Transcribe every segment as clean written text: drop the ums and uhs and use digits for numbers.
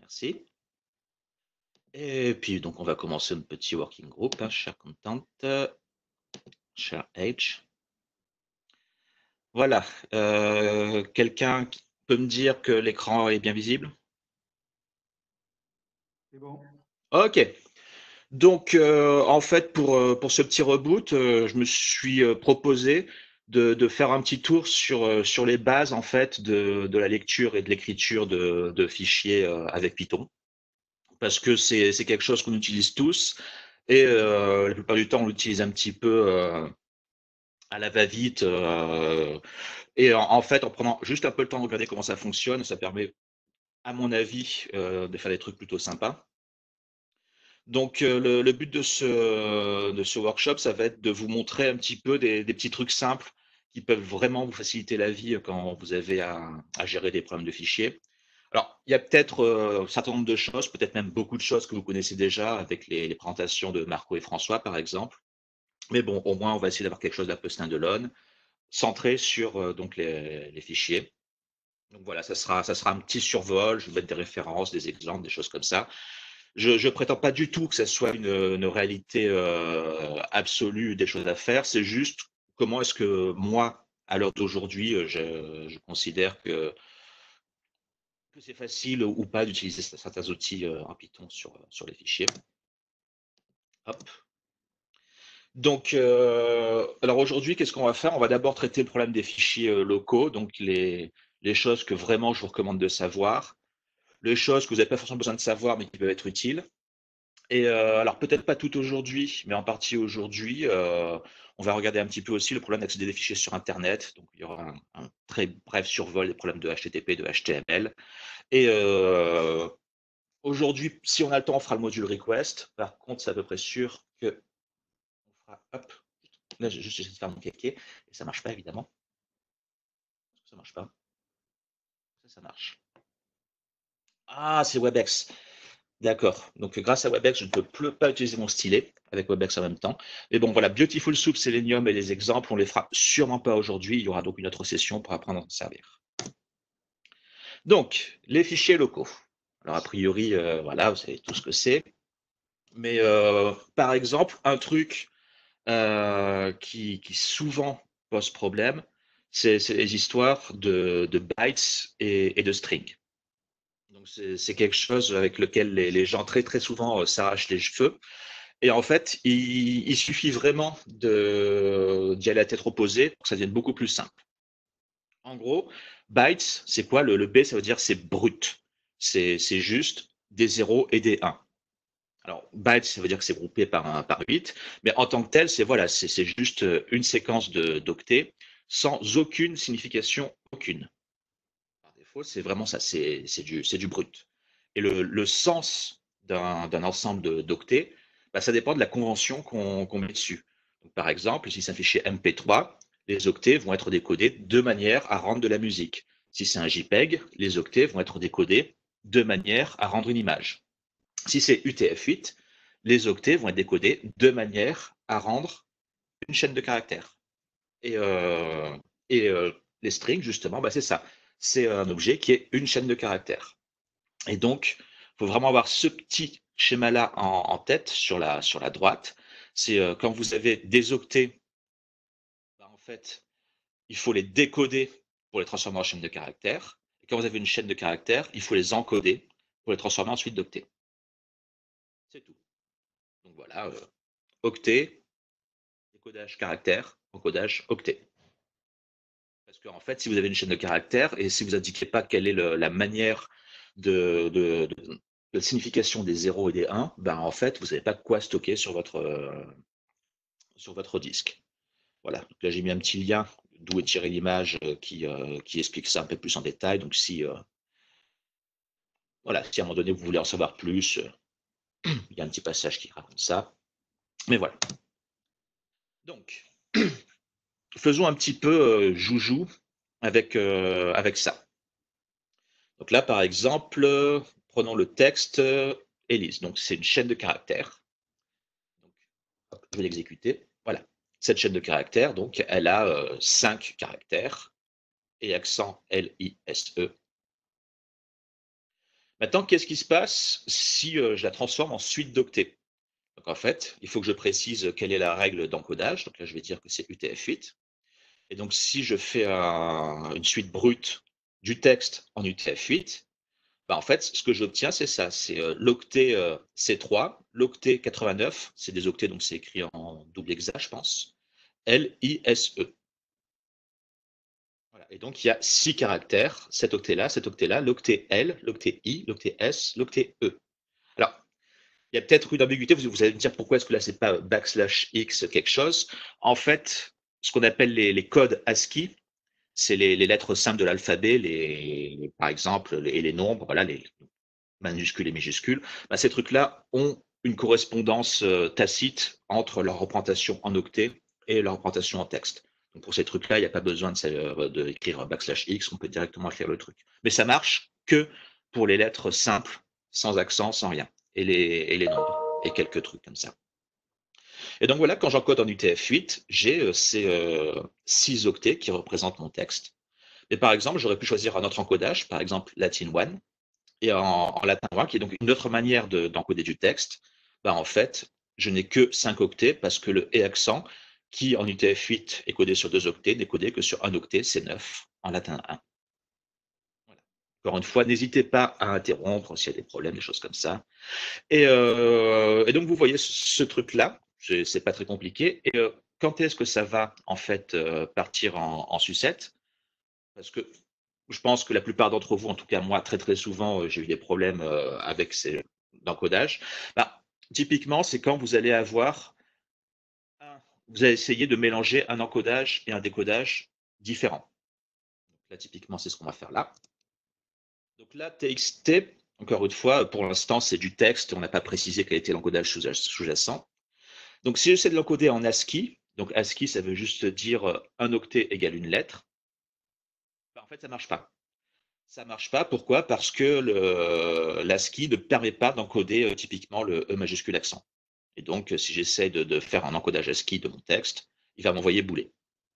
Merci. Et puis, donc, on va commencer notre petit working group, hein, share content, share age. Voilà. Quelqu'un qui peut me dire que l'écran est bien visible? C'est bon. Ok. Donc, en fait, pour ce petit reboot, je me suis proposé de faire un petit tour sur les bases, en fait, de la lecture et de l'écriture de fichiers avec Python. Parce que c'est quelque chose qu'on utilise tous. Et la plupart du temps, on l'utilise un petit peu à la va-vite. Et en fait, en prenant juste un peu le temps de regarder comment ça fonctionne, ça permet, à mon avis, de faire des trucs plutôt sympas. Donc, le but de ce workshop, ça va être de vous montrer un petit peu des petits trucs simples qui peuvent vraiment vous faciliter la vie quand vous avez à gérer des problèmes de fichiers. Alors, il y a peut-être un certain nombre de choses, peut-être même beaucoup de choses que vous connaissez déjà avec les présentations de Marco et François, par exemple. Mais bon, au moins, on va essayer d'avoir quelque chose d'un peu standalone, centré sur donc les fichiers. Donc voilà, ça sera un petit survol, je vais mettre des références, des exemples, des choses comme ça. Je prétends pas du tout que ça soit une réalité absolue des choses à faire, c'est juste comment est-ce que moi, à l'heure d'aujourd'hui, je considère que c'est facile ou pas d'utiliser certains outils en Python sur les fichiers. Hop. Donc, alors aujourd'hui, qu'est-ce qu'on va faire? On va d'abord traiter le problème des fichiers locaux, donc les choses que vraiment je vous recommande de savoir, les choses que vous n'avez pas forcément besoin de savoir, mais qui peuvent être utiles. Et alors peut-être pas tout aujourd'hui, mais en partie aujourd'hui, on va regarder un petit peu aussi le problème d'accéder des fichiers sur Internet. Donc il y aura un très bref survol des problèmes de HTTP, de HTML. Et aujourd'hui, si on a le temps, on fera le module request. Par contre, c'est à peu près sûr que on fera, hop, là j'ai juste essayé de faire mon kéké, et ça marche pas évidemment. Ça marche pas. Ça marche. Ah, c'est WebEx. D'accord. Donc, grâce à WebEx, je ne peux plus pas utiliser mon stylet avec WebEx en même temps. Mais bon, voilà, Beautiful Soup, Selenium et les exemples, on les fera sûrement pas aujourd'hui. Il y aura donc une autre session pour apprendre à s'en servir. Donc, les fichiers locaux. Alors, a priori, voilà, vous savez tout ce que c'est. Mais par exemple, un truc qui souvent pose problème, c'est les histoires de bytes et de strings. Donc, c'est quelque chose avec lequel les gens très très souvent s'arrachent les cheveux. Et en fait, il suffit vraiment d'y aller à tête reposée pour que ça devienne beaucoup plus simple. En gros, bytes, c'est quoi? Le B, ça veut dire c'est brut. C'est juste des 0 et des 1. Alors, bytes, ça veut dire que c'est groupé par 8, mais en tant que tel, c'est voilà, c'est juste une séquence d'octets sans aucune signification aucune. Par défaut, c'est vraiment ça, c'est du brut. Et le sens d'un ensemble d'octets, bah, ça dépend de la convention qu'on met dessus. Donc, par exemple, si c'est un fichier MP3, les octets vont être décodés de manière à rendre de la musique. Si c'est un JPEG, les octets vont être décodés de manière à rendre une image. Si c'est UTF-8, les octets vont être décodés de manière à rendre une chaîne de caractères. Et, euh, et les strings, justement, bah, c'est ça. C'est un objet qui est une chaîne de caractères. Et donc, il faut vraiment avoir ce petit schéma-là en tête sur la droite. C'est quand vous avez des octets, bah, en fait, il faut les décoder pour les transformer en chaîne de caractères. Et quand vous avez une chaîne de caractères, il faut les encoder pour les transformer ensuite d'octets. C'est tout. Donc voilà, octet, décodage caractère, encodage octet. Parce qu'en fait, si vous avez une chaîne de caractères et si vous indiquez pas quelle est la manière de la signification des 0 et des 1, ben en fait, vous n'avez pas quoi stocker sur votre disque. Voilà. Donc là, j'ai mis un petit lien d'où est tirée l'image qui explique ça un peu plus en détail. Donc voilà, si à un moment donné vous voulez en savoir plus, il y a un petit passage qui raconte ça. Mais voilà. Donc, faisons un petit peu joujou avec ça. Donc là, par exemple, prenons le texte Élise. Donc c'est une chaîne de caractères. Donc, hop, je vais l'exécuter. Voilà. Cette chaîne de caractères, donc, elle a 5 caractères et accent L-I-S-E. Maintenant, qu'est-ce qui se passe si je la transforme en suite d'octets? Donc en fait, il faut que je précise quelle est la règle d'encodage. Donc là, je vais dire que c'est UTF-8. Et donc, si je fais une suite brute du texte en UTF-8, bah, en fait, ce que j'obtiens, c'est ça. C'est l'octet C3, l'octet 89, c'est des octets, donc c'est écrit en double hexa, je pense. L-I-S-E. Voilà. Et donc, il y a 6 caractères, cet octet-là, l'octet L, l'octet I, l'octet S, l'octet E. Alors, il y a peut-être une ambiguïté, vous allez me dire pourquoi est-ce que là, c'est pas \x quelque chose. En fait, ce qu'on appelle les codes ASCII, c'est les lettres simples de l'alphabet, par exemple, et les nombres, voilà, les majuscules et minuscules. Bah, ces trucs-là ont une correspondance tacite entre leur représentation en octet et leur représentation en texte. Donc pour ces trucs-là, il n'y a pas besoin d'écrire \x, on peut directement écrire le truc. Mais ça marche que pour les lettres simples, sans accent, sans rien, et les nombres, et quelques trucs comme ça. Et donc voilà, quand j'encode en UTF-8, j'ai ces 6 octets qui représentent mon texte. Mais par exemple, j'aurais pu choisir un autre encodage, par exemple Latin 1, et en latin 1, qui est donc une autre manière d'encoder du texte. Bah, en fait, je n'ai que 5 octets parce que le et accent, qui en UTF-8 est codé sur 2 octets, n'est codé que sur un octet, c'est 9 en latin 1. Voilà. Encore une fois, n'hésitez pas à interrompre s'il y a des problèmes, des choses comme ça. Et donc, vous voyez ce truc-là, c'est pas très compliqué. Et quand est-ce que ça va en fait partir en sucette? Parce que je pense que la plupart d'entre vous, en tout cas moi, très très souvent, j'ai eu des problèmes avec ces d'encodage. Bah, typiquement, c'est quand vous allez vous allez essayer de mélanger un encodage et un décodage différents. Là, typiquement, c'est ce qu'on va faire là. Donc là, TXT, encore une fois, pour l'instant, c'est du texte. On n'a pas précisé quel était l'encodage sous-jacent. Donc si j'essaie de l'encoder en ASCII, donc ASCII, ça veut juste dire un octet égale une lettre. Bah, en fait, ça marche pas. Ça marche pas. Pourquoi? Parce que l'ASCII ne permet pas d'encoder typiquement le E majuscule accent. Et donc, si j'essaie de faire un encodage ASCII de mon texte, il va m'envoyer bouler.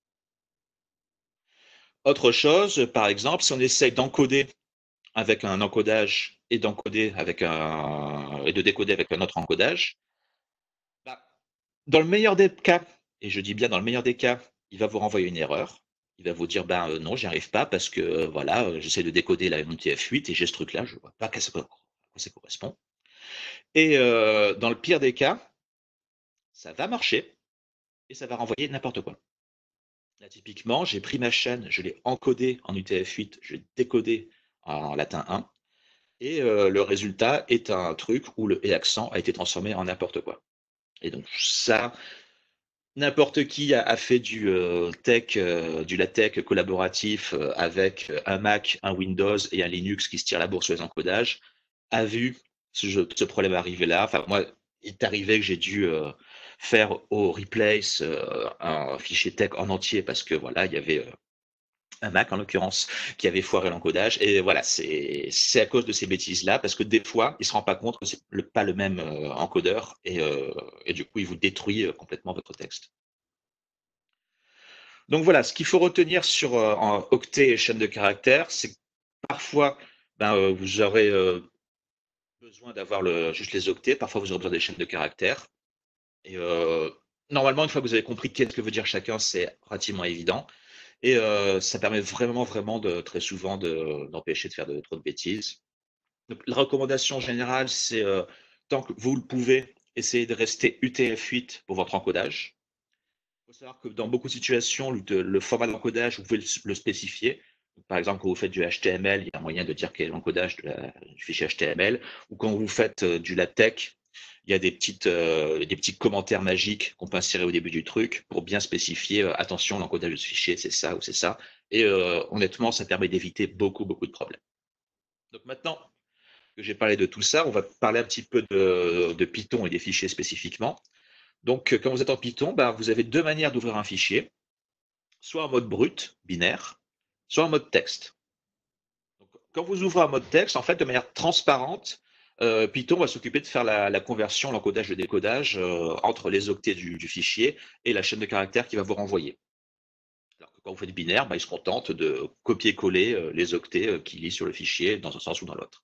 Autre chose, par exemple, si on essaye d'encoder avec un encodage et et de décoder avec un autre encodage, bah, dans le meilleur des cas, et je dis bien dans le meilleur des cas, il va vous renvoyer une erreur. Il va vous dire, ben non, j'y arrive pas parce que voilà, j'essaie de décoder la MTF-8 et j'ai ce truc-là, je vois pas à quoi ça correspond. Et dans le pire des cas, ça va marcher et ça va renvoyer n'importe quoi. Là, typiquement, j'ai pris ma chaîne, je l'ai encodée en UTF-8, je l'ai décodée en latin 1, et le résultat est un truc où le et accent a été transformé en n'importe quoi. Et donc ça, n'importe qui a fait du LaTeX collaboratif avec un Mac, un Windows et un Linux qui se tire la bourse sur les encodages, a vu ce problème arriver là. Enfin, moi, il est arrivé que j'ai dû faire au replace un fichier tech en entier parce que voilà, il y avait un Mac en l'occurrence qui avait foiré l'encodage. Et voilà, c'est à cause de ces bêtises-là parce que des fois, il se rend pas compte que c'est pas le même encodeur et du coup, il vous détruit complètement votre texte. Donc voilà, ce qu'il faut retenir sur en octet et chaîne de caractères, c'est que parfois, ben, vous aurez besoin d'avoir juste les octets, parfois vous aurez besoin des chaînes de caractères. Et normalement, une fois que vous avez compris qu'est-ce que veut dire chacun, c'est relativement évident. Et ça permet vraiment, vraiment très souvent d'empêcher de faire trop de bêtises. Donc, la recommandation générale, c'est tant que vous le pouvez, essayez de rester UTF-8 pour votre encodage. Il faut savoir que dans beaucoup de situations, le format d'encodage, vous pouvez le spécifier. Donc, par exemple, quand vous faites du HTML, il y a un moyen de dire quel est l'encodage du fichier HTML. Ou quand vous faites du LaTeX, il y a des petits commentaires magiques qu'on peut insérer au début du truc pour bien spécifier, attention, l'encodage de ce fichier, c'est ça ou c'est ça. Et honnêtement, ça permet d'éviter beaucoup, beaucoup de problèmes. Donc maintenant que j'ai parlé de tout ça, on va parler un petit peu de Python et des fichiers spécifiquement. Donc, quand vous êtes en Python, ben, vous avez deux manières d'ouvrir un fichier, soit en mode brut, binaire, soit en mode texte. Donc, quand vous ouvrez en mode texte, en fait, de manière transparente, Python va s'occuper de faire la conversion, l'encodage, le décodage entre les octets du fichier et la chaîne de caractères qu'il va vous renvoyer. Alors que quand vous faites binaire, ben, il se contente de copier-coller les octets qu'il lit sur le fichier dans un sens ou dans l'autre.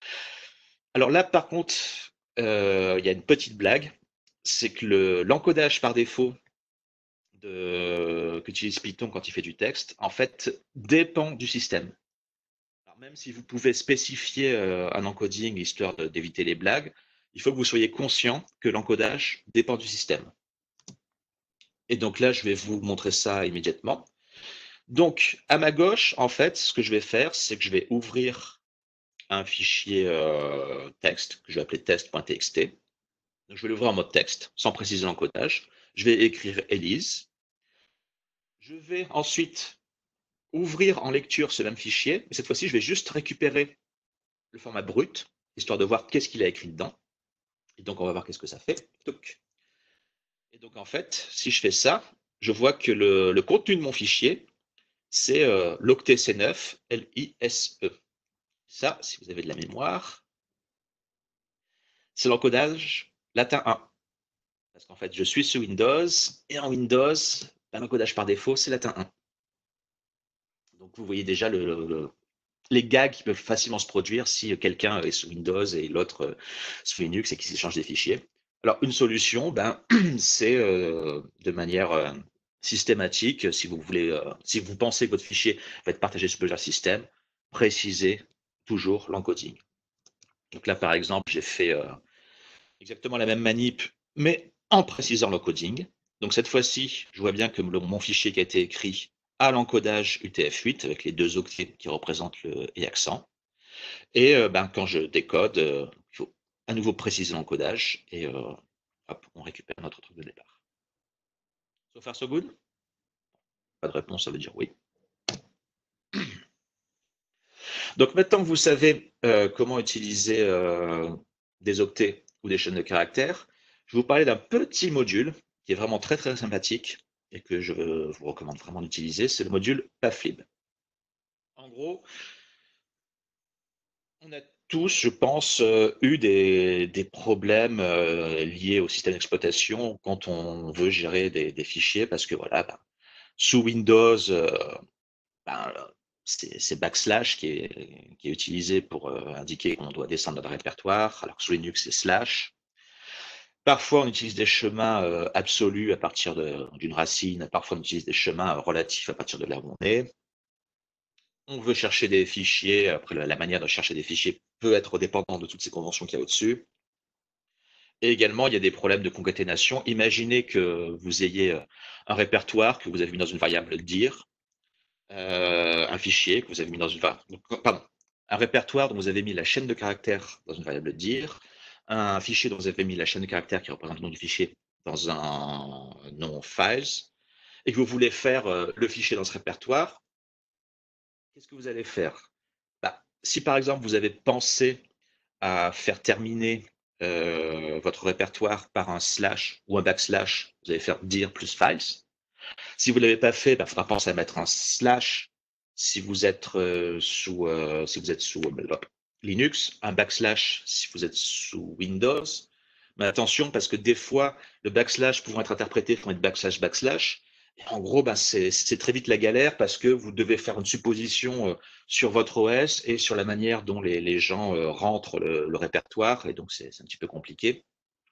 Alors là, par contre, il y a une petite blague, c'est que l'encodage par défaut qu'utilise Python quand il fait du texte, en fait, dépend du système. Alors même si vous pouvez spécifier un encoding histoire d'éviter les blagues, il faut que vous soyez conscient que l'encodage dépend du système. Et donc là, je vais vous montrer ça immédiatement. Donc, à ma gauche, en fait, ce que je vais faire, c'est que je vais ouvrir un fichier texte que je vais appeler test.txt. Donc, je vais l'ouvrir en mode texte, sans préciser l'encodage. Je vais écrire Elise. Je vais ensuite ouvrir en lecture ce même fichier, mais cette fois-ci, je vais juste récupérer le format brut, histoire de voir qu'est-ce qu'il a écrit dedans. Et donc, on va voir qu'est-ce que ça fait. Et donc, en fait, si je fais ça, je vois que le contenu de mon fichier, c'est l'octet C9 LISE. Ça, si vous avez de la mémoire, c'est l'encodage latin 1. Parce qu'en fait, je suis sous Windows, et en Windows, l'encodage par défaut, c'est latin 1. Donc, vous voyez déjà les gags qui peuvent facilement se produire si quelqu'un est sous Windows et l'autre sous Linux et qu'ils s'échangent des fichiers. Alors, une solution, c'est de manière systématique, si vous voulez, si vous pensez que votre fichier va être partagé sur plusieurs systèmes, précisez toujours l'encoding. Donc là, par exemple, j'ai fait exactement la même manip, mais en précisant l'encoding. Donc cette fois-ci, je vois bien que mon fichier qui a été écrit a l'encodage UTF-8 avec les deux octets qui représentent le et accent. Et quand je décode, il faut à nouveau préciser l'encodage et hop, on récupère notre truc de départ. So far, so good? Pas de réponse, ça veut dire oui. Donc maintenant que vous savez comment utiliser des octets ou des chaînes de caractères, je vais vous parler d'un petit module qui est vraiment très très sympathique et que je vous recommande vraiment d'utiliser, c'est le module Paflib. En gros, on a tous, je pense, eu des problèmes liés au système d'exploitation quand on veut gérer des fichiers parce que voilà, sous Windows, ben, c'est backslash qui est utilisé pour indiquer qu'on doit descendre dans le répertoire, alors que sous Linux, c'est slash. Parfois, on utilise des chemins absolus à partir d'une racine, parfois on utilise des chemins relatifs à partir de là où on est. On veut chercher des fichiers, après la manière de chercher des fichiers peut être dépendante de toutes ces conventions qu'il y a au-dessus. Et également, il y a des problèmes de concaténation. Imaginez que vous ayez un répertoire que vous avez mis dans une variable dir, un fichier que vous avez mis dans une pardon, un répertoire dont vous avez mis la chaîne de caractères dans une variable dir, un fichier dont vous avez mis la chaîne de caractères qui représente le nom du fichier dans un nom files, et que vous voulez faire le fichier dans ce répertoire, qu'est-ce que vous allez faire? Si par exemple vous avez pensé à faire terminer votre répertoire par un slash ou un backslash, vous allez faire dir plus files. Si vous ne l'avez pas fait, il faudra penser à mettre un slash si vous êtes sous Linux, un backslash si vous êtes sous Windows. Mais attention, parce que des fois, le backslash pouvant être interprété pour être backslash backslash. Et en gros, c'est très vite la galère parce que vous devez faire une supposition sur votre OS et sur la manière dont les gens rentrent le répertoire. Et donc, c'est un petit peu compliqué.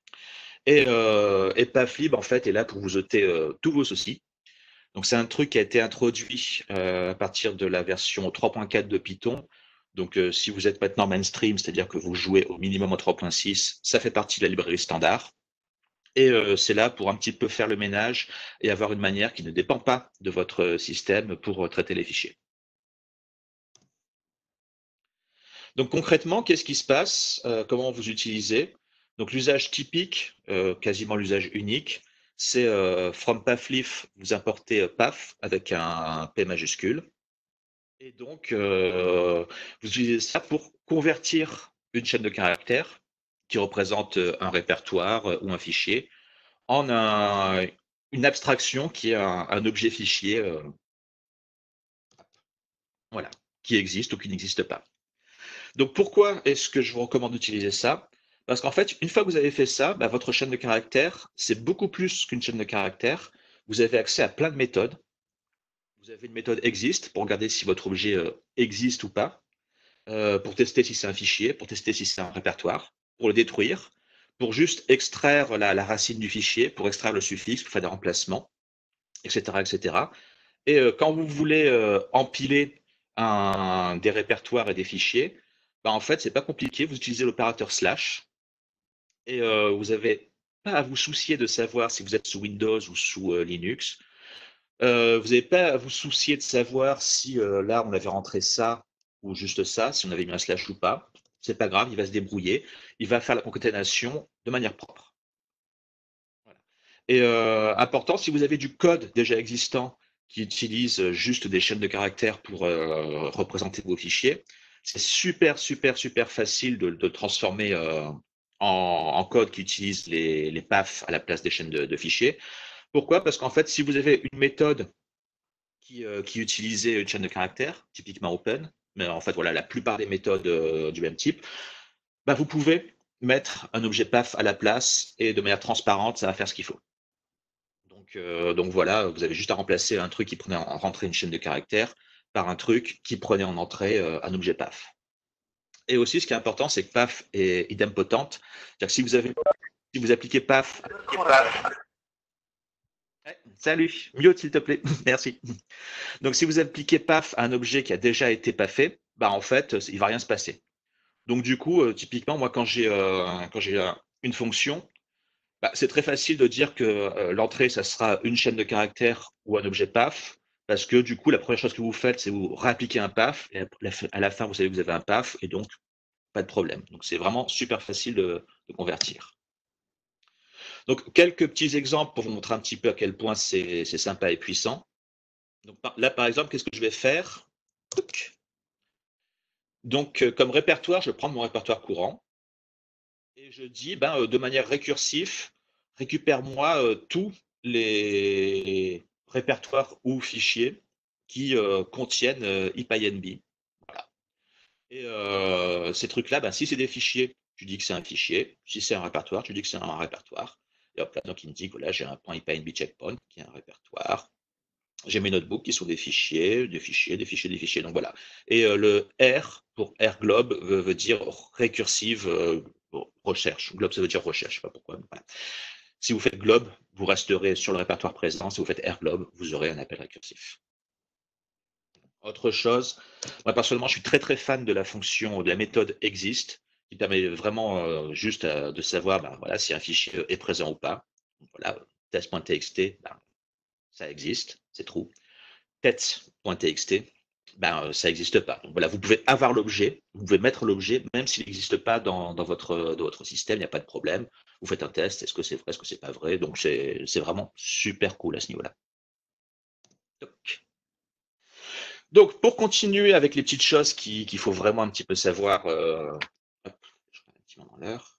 Et Paflib, en fait, est là pour vous ôter tous vos soucis. Donc, c'est un truc qui a été introduit à partir de la version 3.4 de Python. Donc, si vous êtes maintenant mainstream, c'est-à-dire que vous jouez au minimum en 3.6, ça fait partie de la librairie standard. Et c'est là pour un petit peu faire le ménage et avoir une manière qui ne dépend pas de votre système pour traiter les fichiers. Donc, concrètement, qu'est-ce qui se passe? Comment vous utilisez? Donc, l'usage typique, quasiment l'usage unique, c'est from paflib, vous importez paf avec un P majuscule. Et donc, vous utilisez ça pour convertir une chaîne de caractères qui représente un répertoire ou un fichier en une abstraction qui est un objet fichier voilà, qui existe ou qui n'existe pas. Donc, pourquoi est-ce que je vous recommande d'utiliser ça? Parce qu'en fait, une fois que vous avez fait ça, votre chaîne de caractères, c'est beaucoup plus qu'une chaîne de caractères. Vous avez accès à plein de méthodes. Vous avez une méthode exist pour regarder si votre objet existe ou pas. pour tester si c'est un fichier, pour tester si c'est un répertoire, pour le détruire, pour juste extraire la racine du fichier, pour extraire le suffixe, pour faire des remplacements, etc., etc. Et quand vous voulez empiler des répertoires et des fichiers, bah, en fait, c'est pas compliqué. Vous utilisez l'opérateur slash et vous n'avez pas à vous soucier de savoir si vous êtes sous Windows ou sous Linux. Vous n'avez pas à vous soucier de savoir si là on avait rentré ça ou juste ça, si on avait mis un slash ou pas. C'est pas grave, il va se débrouiller. Il va faire la concaténation de manière propre. Voilà. Et important, si vous avez du code déjà existant qui utilise juste des chaînes de caractères pour représenter vos fichiers, c'est super, super, super facile de transformer en code qui utilise les PAF à la place des chaînes de fichiers. Pourquoi? Parce qu'en fait, si vous avez une méthode qui utilisait une chaîne de caractères, typiquement Open, mais en fait, voilà, la plupart des méthodes du même type, bah, vous pouvez mettre un objet PAF à la place et de manière transparente, ça va faire ce qu'il faut. Donc voilà, vous avez juste à remplacer un truc qui prenait en rentrée une chaîne de caractères par un truc qui prenait en entrée un objet PAF. Et aussi, ce qui est important, c'est que PAF est idempotente. C'est-à-dire que si vous appliquez PAF. Ouais, salut, mute s'il te plaît, merci. Donc si vous appliquez PAF à un objet qui a déjà été PAFé, bah en fait, il va rien se passer. Donc du coup, typiquement, moi quand j'ai une fonction, bah, c'est très facile de dire que l'entrée, ça sera une chaîne de caractères ou un objet PAF, parce que du coup, la première chose que vous faites, c'est vous réappliquer un PAF, et à la fin, vous savez que vous avez un PAF, et donc pas de problème. Donc c'est vraiment super facile de convertir. Donc quelques petits exemples pour vous montrer un petit peu à quel point c'est sympa et puissant. Donc là, par exemple, qu'est-ce que je vais faire? Donc, comme répertoire, je vais prendre mon répertoire courant et je dis, ben, de manière récursive, récupère-moi tous les répertoires ou fichiers qui contiennent IPyNB. Voilà. Et ces trucs-là, ben, si c'est des fichiers, tu dis que c'est un fichier. Si c'est un répertoire, tu dis que c'est un répertoire. Et hop là, donc il me dit que voilà, j'ai un point IPyNB checkpoint qui est un répertoire. J'ai mes notebooks qui sont des fichiers, des fichiers, des fichiers, des fichiers. Donc voilà. Et le R pour R globe veut dire récursive recherche. Globe, ça veut dire recherche, je sais pas pourquoi. Voilà. Si vous faites globe, vous resterez sur le répertoire présent. Si vous faites R globe, vous aurez un appel récursif. Autre chose, moi personnellement, je suis très très fan de la fonction, de la méthode exist, qui permet vraiment juste de savoir ben, voilà, si un fichier est présent ou pas. Donc, voilà, test.txt, ben, ça existe, c'est true. Test.txt, ben, ça n'existe pas. Donc voilà, vous pouvez avoir l'objet, vous pouvez mettre l'objet, même s'il n'existe pas dans votre système, il n'y a pas de problème. Vous faites un test, est-ce que c'est vrai, est-ce que c'est pas vrai? Donc c'est vraiment super cool à ce niveau-là. Donc pour continuer avec les petites choses qu'il faut vraiment un petit peu savoir, hop, je regarde un petit moment l'heure,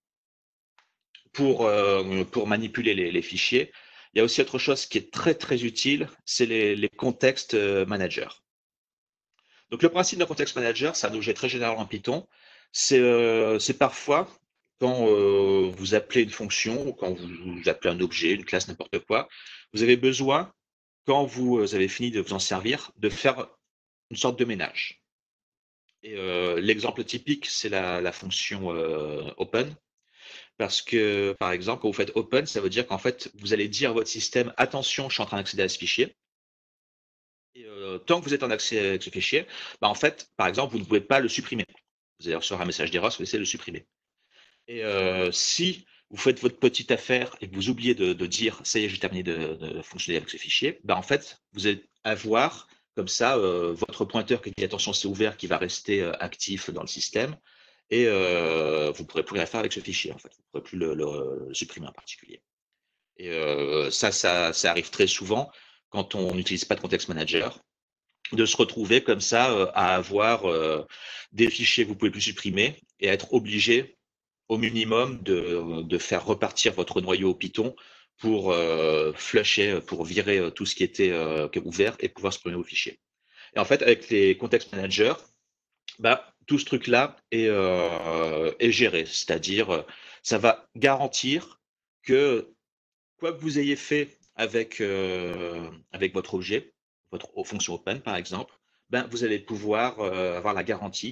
pour manipuler les fichiers, il y a aussi autre chose qui est très très utile, c'est les contextes managers. Donc, le principe d'un context manager, c'est un objet très général en Python. C'est parfois quand vous appelez une fonction ou quand vous appelez un objet, une classe, n'importe quoi, vous avez besoin, quand vous avez fini de vous en servir, de faire une sorte de ménage. Et l'exemple typique, c'est la fonction open. Parce que, par exemple, quand vous faites open, ça veut dire qu'en fait, vous allez dire à votre système, attention, je suis en train d'accéder à ce fichier. Et tant que vous êtes en accès avec ce fichier, bah, en fait, par exemple, vous ne pouvez pas le supprimer. Vous allez recevoir un message d'erreur si vous essayez de le supprimer. Et si vous faites votre petite affaire et que vous oubliez de dire ça y est, j'ai terminé de fonctionner avec ce fichier, bah, en fait, vous allez avoir comme ça votre pointeur qui dit attention, c'est ouvert, qui va rester actif dans le système. Et vous ne pourrez plus rien faire avec ce fichier, en fait. Vous ne pourrez plus le supprimer en particulier. Et ça arrive très souvent quand on n'utilise pas de context manager, de se retrouver comme ça à avoir des fichiers que vous pouvez plus supprimer et à être obligé au minimum de faire repartir votre noyau Python pour flusher, pour virer tout ce qui était ouvert et pouvoir supprimer vos fichiers. Et en fait, avec les context managers, bah, tout ce truc-là est géré, c'est-à-dire ça va garantir que quoi que vous ayez fait avec votre objet, votre fonction open par exemple, ben, vous allez pouvoir avoir la garantie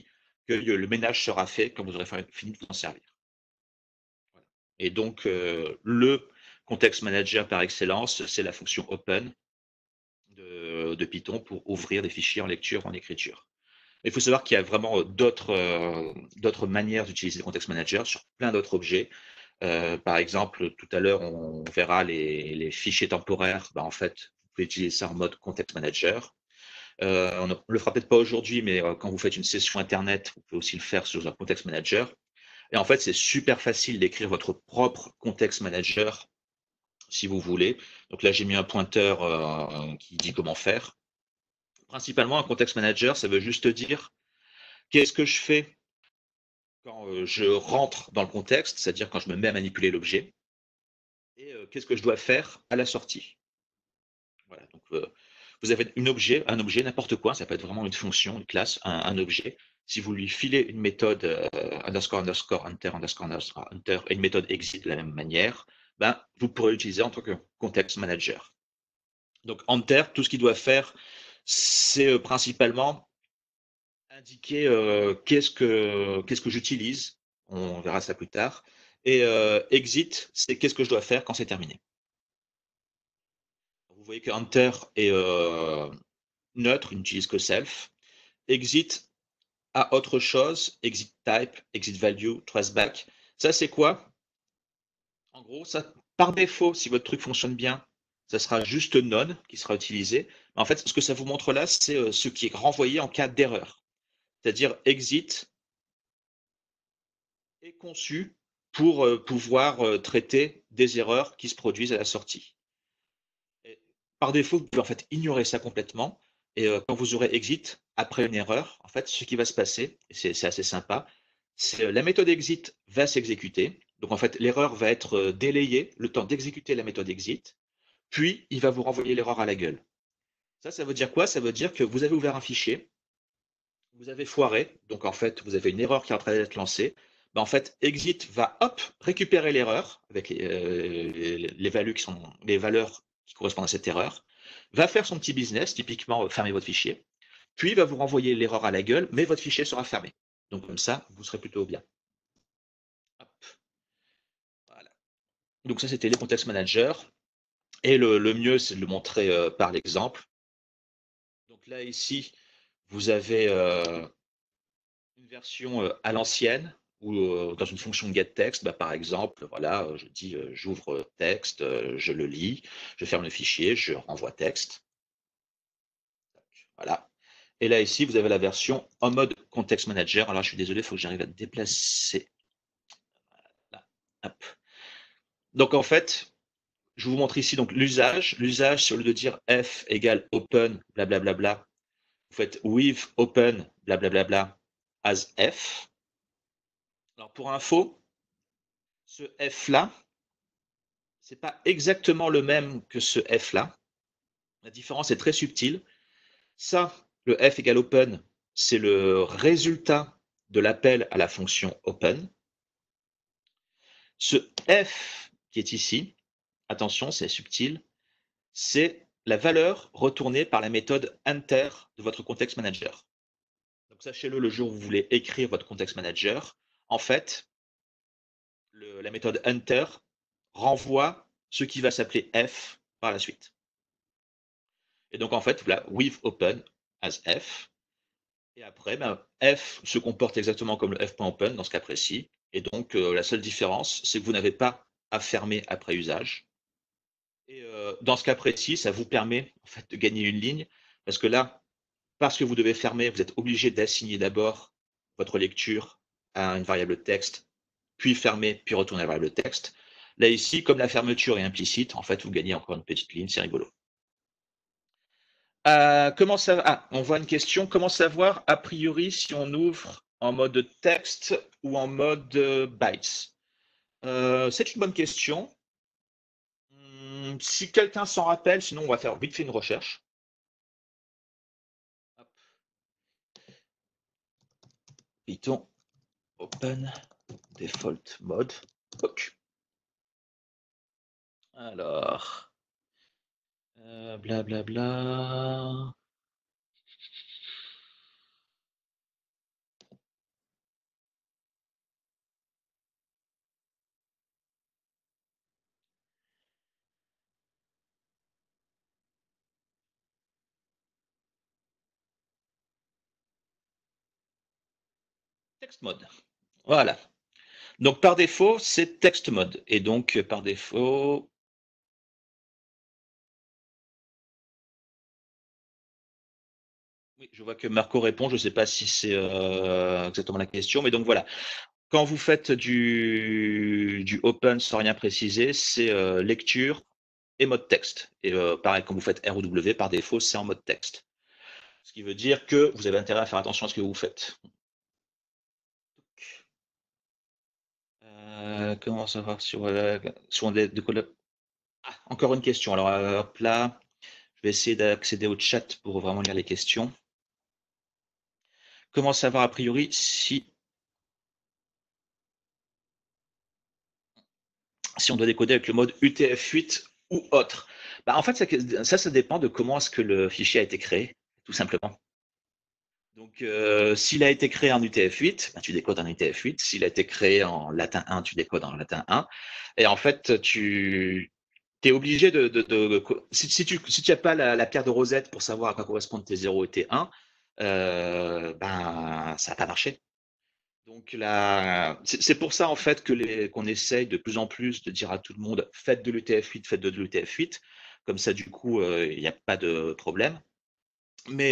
que le ménage sera fait quand vous aurez fini de vous en servir. Voilà. Et donc, le context manager par excellence, c'est la fonction open de Python pour ouvrir des fichiers en lecture, en écriture. Il faut savoir qu'il y a vraiment d'autres manières d'utiliser le context manager sur plein d'autres objets. Par exemple, tout à l'heure, on verra les fichiers temporaires. En fait, vous pouvez utiliser ça en mode context manager. On ne le fera peut-être pas aujourd'hui, mais quand vous faites une session Internet, vous pouvez aussi le faire sur un context manager. Et en fait, c'est super facile d'écrire votre propre context manager si vous voulez. Donc là, j'ai mis un pointeur qui dit comment faire. Principalement, un context manager, ça veut juste dire qu'est-ce que je fais quand je rentre dans le contexte, c'est-à-dire quand je me mets à manipuler l'objet, et qu'est-ce que je dois faire à la sortie. Voilà, donc vous avez un objet, n'importe quoi, ça peut être vraiment une fonction, une classe, un objet. Si vous lui filez une méthode underscore underscore enter underscore underscore enter et une méthode exit de la même manière, vous pourrez l'utiliser en tant que context manager. Donc enter, tout ce qu'il doit faire, c'est principalement indiquer qu'est-ce que j'utilise. On verra ça plus tard. Et exit, c'est qu'est-ce que je dois faire quand c'est terminé. Vous voyez que enter est neutre, il n'utilise que self. Exit a autre chose, exit type, exit value, traceback. Ça, c'est quoi? En gros, ça, par défaut, si votre truc fonctionne bien, ça sera juste none qui sera utilisé. Mais en fait, ce que ça vous montre là, c'est ce qui est renvoyé en cas d'erreur. C'est-à-dire exit est conçu pour pouvoir traiter des erreurs qui se produisent à la sortie. Et par défaut, vous pouvez en fait ignorer ça complètement. Et quand vous aurez exit après une erreur, en fait, ce qui va se passer, et c'est assez sympa, c'est la méthode exit va s'exécuter. Donc en fait, l'erreur va être délayée le temps d'exécuter la méthode exit, puis il va vous renvoyer l'erreur à la gueule. Ça veut dire quoi? Ça veut dire que vous avez ouvert un fichier, vous avez foiré, donc en fait, vous avez une erreur qui est en train d'être lancée. En fait, exit va hop récupérer l'erreur avec les valeurs qui correspondent à cette erreur, va faire son petit business, typiquement fermer votre fichier, puis va vous renvoyer l'erreur à la gueule, mais votre fichier sera fermé. Donc comme ça, vous serez plutôt bien. Hop. Voilà. Donc ça, c'était les context managers. Et le mieux, c'est de le montrer par l'exemple. Donc là, ici, vous avez une version à l'ancienne ou dans une fonction getText, par exemple, voilà, je dis j'ouvre texte, je le lis, je ferme le fichier, je renvoie texte. Voilà. Et là, ici, vous avez la version en mode context manager. Alors, je suis désolé, il faut que j'arrive à déplacer. Voilà. Hop. Donc, en fait, je vous montre ici donc l'usage. L'usage, c'est au lieu de dire f égale open, blablabla, vous faites with open, blablabla, as f. Alors, pour info, ce f-là, c'est pas exactement le même que ce f-là. La différence est très subtile. Ça, le f égale open, c'est le résultat de l'appel à la fonction open. Ce f qui est ici, attention, c'est subtil, c'est la valeur retournée par la méthode enter de votre context manager. Donc sachez-le, le jour où vous voulez écrire votre context manager, en fait, la méthode enter renvoie ce qui va s'appeler f par la suite. Et donc en fait, voilà, with open as f. Et après, f se comporte exactement comme le f.open dans ce cas précis. Et donc la seule différence, c'est que vous n'avez pas à fermer après usage. Et dans ce cas précis, ça vous permet en fait de gagner une ligne, parce que là, parce que vous devez fermer, vous êtes obligé d'assigner d'abord votre lecture à une variable texte, puis fermer, puis retourner à la variable texte. Là ici, comme la fermeture est implicite, en fait, vous gagnez encore une petite ligne, c'est rigolo. On voit une question. Comment savoir, a priori, si on ouvre en mode texte ou en mode bytes? C'est une bonne question. Si quelqu'un s'en rappelle, sinon on va faire vite fait une recherche. Hop. Python Open Default Mode. Ok. Alors, blablabla. text mode. Voilà. Donc par défaut, c'est text mode. Et donc par défaut, oui, je vois que Marco répond. Je ne sais pas si c'est exactement la question, mais donc voilà. Quand vous faites du open sans rien préciser, c'est lecture et mode texte. Et pareil, quand vous faites ROW, par défaut, c'est en mode texte. Ce qui veut dire que vous avez intérêt à faire attention à ce que vous faites. Comment savoir sur encore une question. Alors, hop là, je vais essayer d'accéder au chat pour vraiment lire les questions. Comment savoir a priori si on doit décoder avec le mode UTF-8 ou autre? Bah, en fait, ça dépend de comment est-ce que le fichier a été créé, tout simplement. Donc, s'il a été créé en UTF-8, bah, tu décodes en UTF-8. S'il a été créé en latin 1, tu décodes en latin 1. Et en fait, tu es obligé si tu n'as pas la pierre de Rosette pour savoir à quoi correspondent tes 0 et tes 1, ben, ça va pas marcher. Donc c'est pour ça en fait qu'on essaye de plus en plus de dire à tout le monde faites de l'UTF-8, faites de l'UTF-8. Comme ça, du coup, il n'y a pas de problème. Mais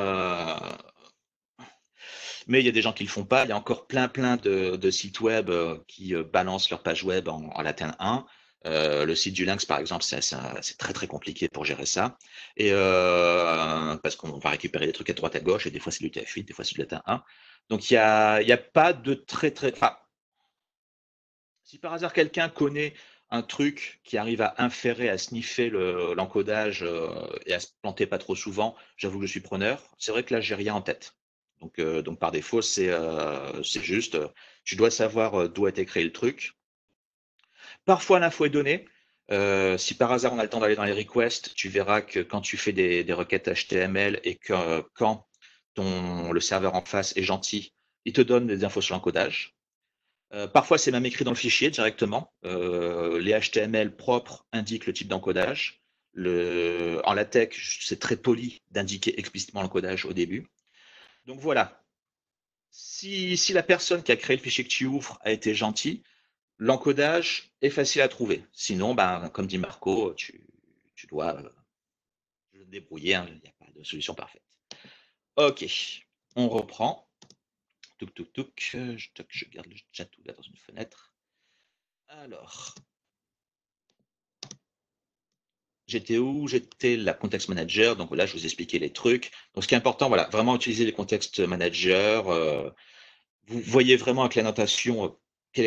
mais il y a des gens qui le font pas. Il y a encore plein de sites web qui balancent leur page web en latin 1. Le site du Lynx, par exemple, c'est très compliqué pour gérer ça. Et parce qu'on va récupérer des trucs à droite à gauche, et des fois c'est du TF8, des fois c'est du latin 1. Donc il y a pas de Enfin, si par hasard quelqu'un connaît un truc qui arrive à inférer, à sniffer l'encodage et à se planter pas trop souvent, j'avoue que je suis preneur. C'est vrai que là, j'ai rien en tête. Donc par défaut, c'est juste, tu dois savoir d'où a été créé le truc. Parfois, l'info est donnée. Si par hasard on a le temps d'aller dans les requests, tu verras que quand tu fais des requêtes HTML et que quand le serveur en face est gentil, il te donne des infos sur l'encodage. Parfois, c'est même écrit dans le fichier directement. Les HTML propres indiquent le type d'encodage. En LaTeX, c'est très poli d'indiquer explicitement l'encodage au début. Donc voilà. Si la personne qui a créé le fichier que tu ouvres a été gentille, l'encodage est facile à trouver. Sinon, ben, comme dit Marco, tu dois te débrouiller, hein. Il n'y a pas de solution parfaite. Ok, on reprend. Je garde le chat ouvert dans une fenêtre. Alors, j'étais où? J'étais la context manager. Donc là, je vous expliquais les trucs. Donc ce qui est important, voilà, vraiment utiliser les context managers. Vous voyez vraiment avec la notation quelle est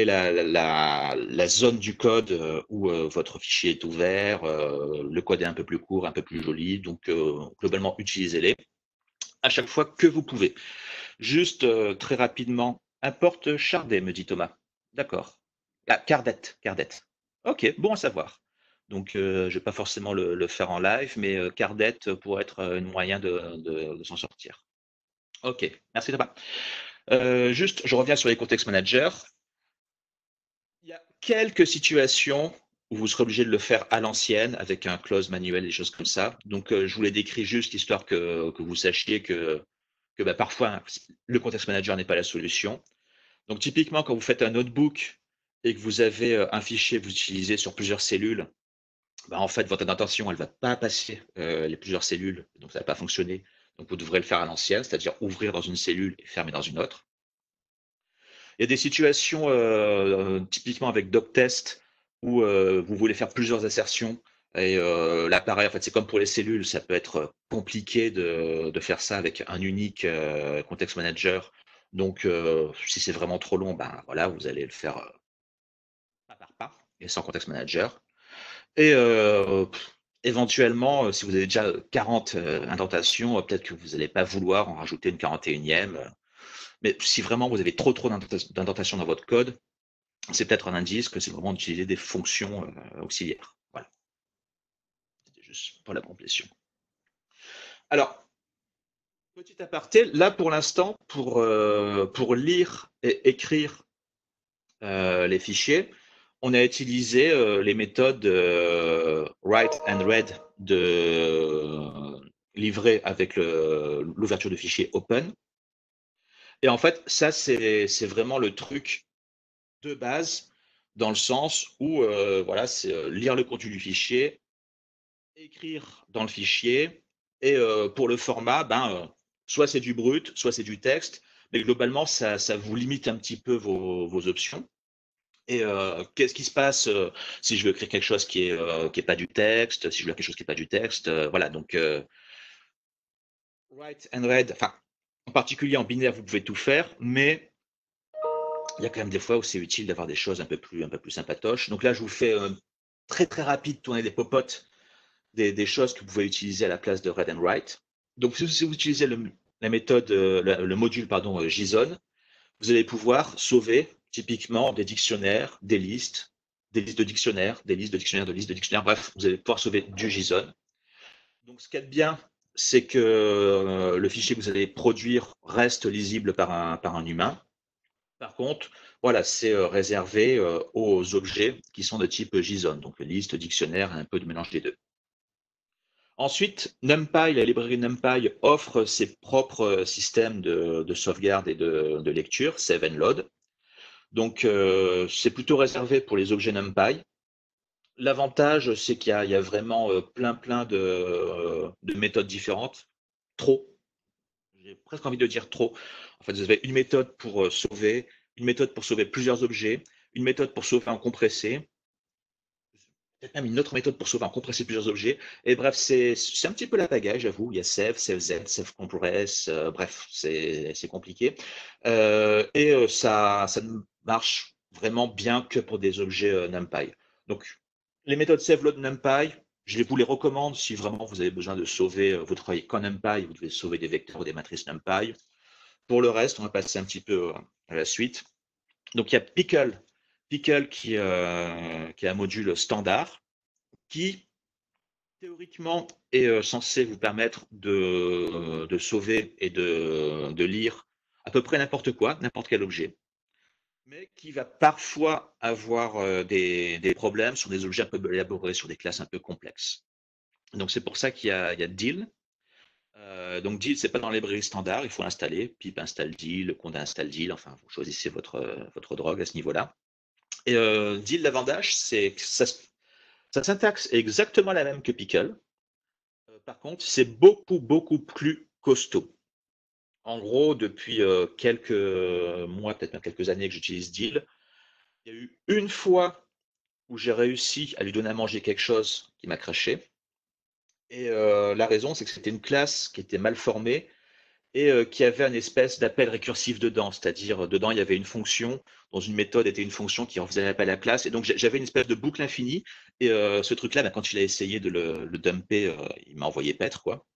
la zone du code où votre fichier est ouvert. Le code est un peu plus court, un peu plus joli. Donc globalement, utilisez-les à chaque fois que vous pouvez. Juste très rapidement, importe Chardet, me dit Thomas. D'accord. Ah, Cardet, Cardet. Ok, bon à savoir. Donc, je ne vais pas forcément le faire en live, mais Cardet pourrait être un moyen de s'en sortir. Ok, merci Thomas. Juste, je reviens sur les context managers. Il y a quelques situations où vous serez obligé de le faire à l'ancienne avec un close manuel et des choses comme ça. Donc, je vous les décris juste histoire que vous sachiez que bah, parfois le context manager n'est pas la solution. Donc, typiquement, quand vous faites un notebook et que vous avez un fichier que vous utilisez sur plusieurs cellules, bah, en fait, votre indentation, elle ne va pas passer les plusieurs cellules, donc ça ne va pas fonctionner. Donc, vous devrez le faire à l'ancienne, c'est-à-dire ouvrir dans une cellule et fermer dans une autre. Il y a des situations, typiquement avec doctest, où vous voulez faire plusieurs assertions. Et l'appareil, en fait, c'est comme pour les cellules, ça peut être compliqué de faire ça avec un unique context manager. Donc, si c'est vraiment trop long, ben voilà, vous allez le faire pas par pas et sans context manager. Et éventuellement, si vous avez déjà 40 indentations, peut-être que vous n'allez pas vouloir en rajouter une 41e. Mais si vraiment vous avez trop d'indentations dans votre code, c'est peut-être un indice que c'est vraiment d'utiliser des fonctions auxiliaires. Voilà. C'était juste pour la complétion. Alors, petit aparté, là pour l'instant, pour lire et écrire les fichiers, on a utilisé les méthodes write and read livrées avec l'ouverture de fichiers open. Et en fait, ça, c'est vraiment le truc de base, dans le sens où, voilà, c'est lire le contenu du fichier, écrire dans le fichier, et pour le format, ben, soit c'est du brut, soit c'est du texte, mais globalement, ça vous limite un petit peu vos options. Et qu'est-ce qui se passe si je veux écrire quelque chose qui est pas du texte, si je veux quelque chose qui est pas du texte, voilà. Donc write and read, enfin, en particulier en binaire, vous pouvez tout faire, mais il y a quand même des fois où c'est utile d'avoir des choses un peu plus sympatoches. Donc là, je vous fais très très rapide tourner des popotes, des choses que vous pouvez utiliser à la place de read and write. Donc si vous utilisez la méthode, le module pardon, JSON, vous allez pouvoir sauver typiquement des dictionnaires, des listes de dictionnaires, des listes de dictionnaires, de listes de dictionnaires. Bref, vous allez pouvoir sauver du JSON. Donc ce qu'il y a de bien, c'est que le fichier que vous allez produire reste lisible par un humain. Par contre, voilà, c'est réservé aux objets qui sont de type JSON, donc liste, dictionnaire, un peu de mélange des deux. Ensuite, NumPy, la librairie NumPy offre ses propres systèmes de sauvegarde et de lecture, save and load. Donc, c'est plutôt réservé pour les objets NumPy. L'avantage, c'est qu'il y a vraiment plein de méthodes différentes. Trop. J'ai presque envie de dire trop. En fait, vous avez une méthode pour sauver, une méthode pour sauver plusieurs objets, une méthode pour sauver en compressé, peut-être même une autre méthode pour sauver en compressé plusieurs objets. Et bref, c'est un petit peu la pagaille, j'avoue. Il y a save, save Z, save compress, bref, c'est compliqué. Et ça ne marche vraiment bien que pour des objets NumPy. Donc, les méthodes save, load, NumPy, je vous les recommande si vraiment vous avez besoin de sauver, vous travaillez qu'en NumPy, vous devez sauver des vecteurs ou des matrices NumPy. Pour le reste, on va passer un petit peu à la suite. Donc, il y a Pickle. Pickle qui est un module standard qui, théoriquement, est censé vous permettre de sauver et de lire à peu près n'importe quoi, n'importe quel objet, mais qui va parfois avoir des problèmes sur des objets un peu élaborés, sur des classes un peu complexes. Donc c'est pour ça qu'il y a Deal. Donc Deal, c'est pas dans les librairies standards, il faut l'installer. Pip install Deal, conda install Deal, enfin vous choisissez votre drogue à ce niveau-là. Et Deal, l'avantage, c'est que sa syntaxe est exactement la même que Pickle. Par contre, c'est beaucoup plus costaud. En gros, depuis quelques mois, peut-être même quelques années que j'utilise Deal, il y a eu une fois où j'ai réussi à lui donner à manger quelque chose qui m'a craché. Et la raison, c'est que c'était une classe qui était mal formée et qui avait une espèce d'appel récursif dedans. C'est-à-dire, dedans, il y avait une fonction, dans une méthode était une fonction qui en faisait appel à la classe. Et donc, j'avais une espèce de boucle infinie. Et ce truc-là, ben, quand il a essayé de le dumper, il m'a envoyé paître, quoi.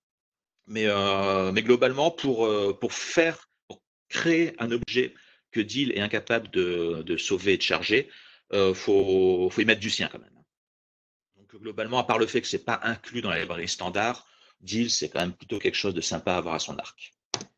Mais globalement, pour créer un objet que Deal est incapable de sauver et de charger, faut y mettre du sien quand même. Donc globalement, à part le fait que c'est pas inclus dans la librairie standard, Deal, c'est quand même plutôt quelque chose de sympa à avoir à son arc.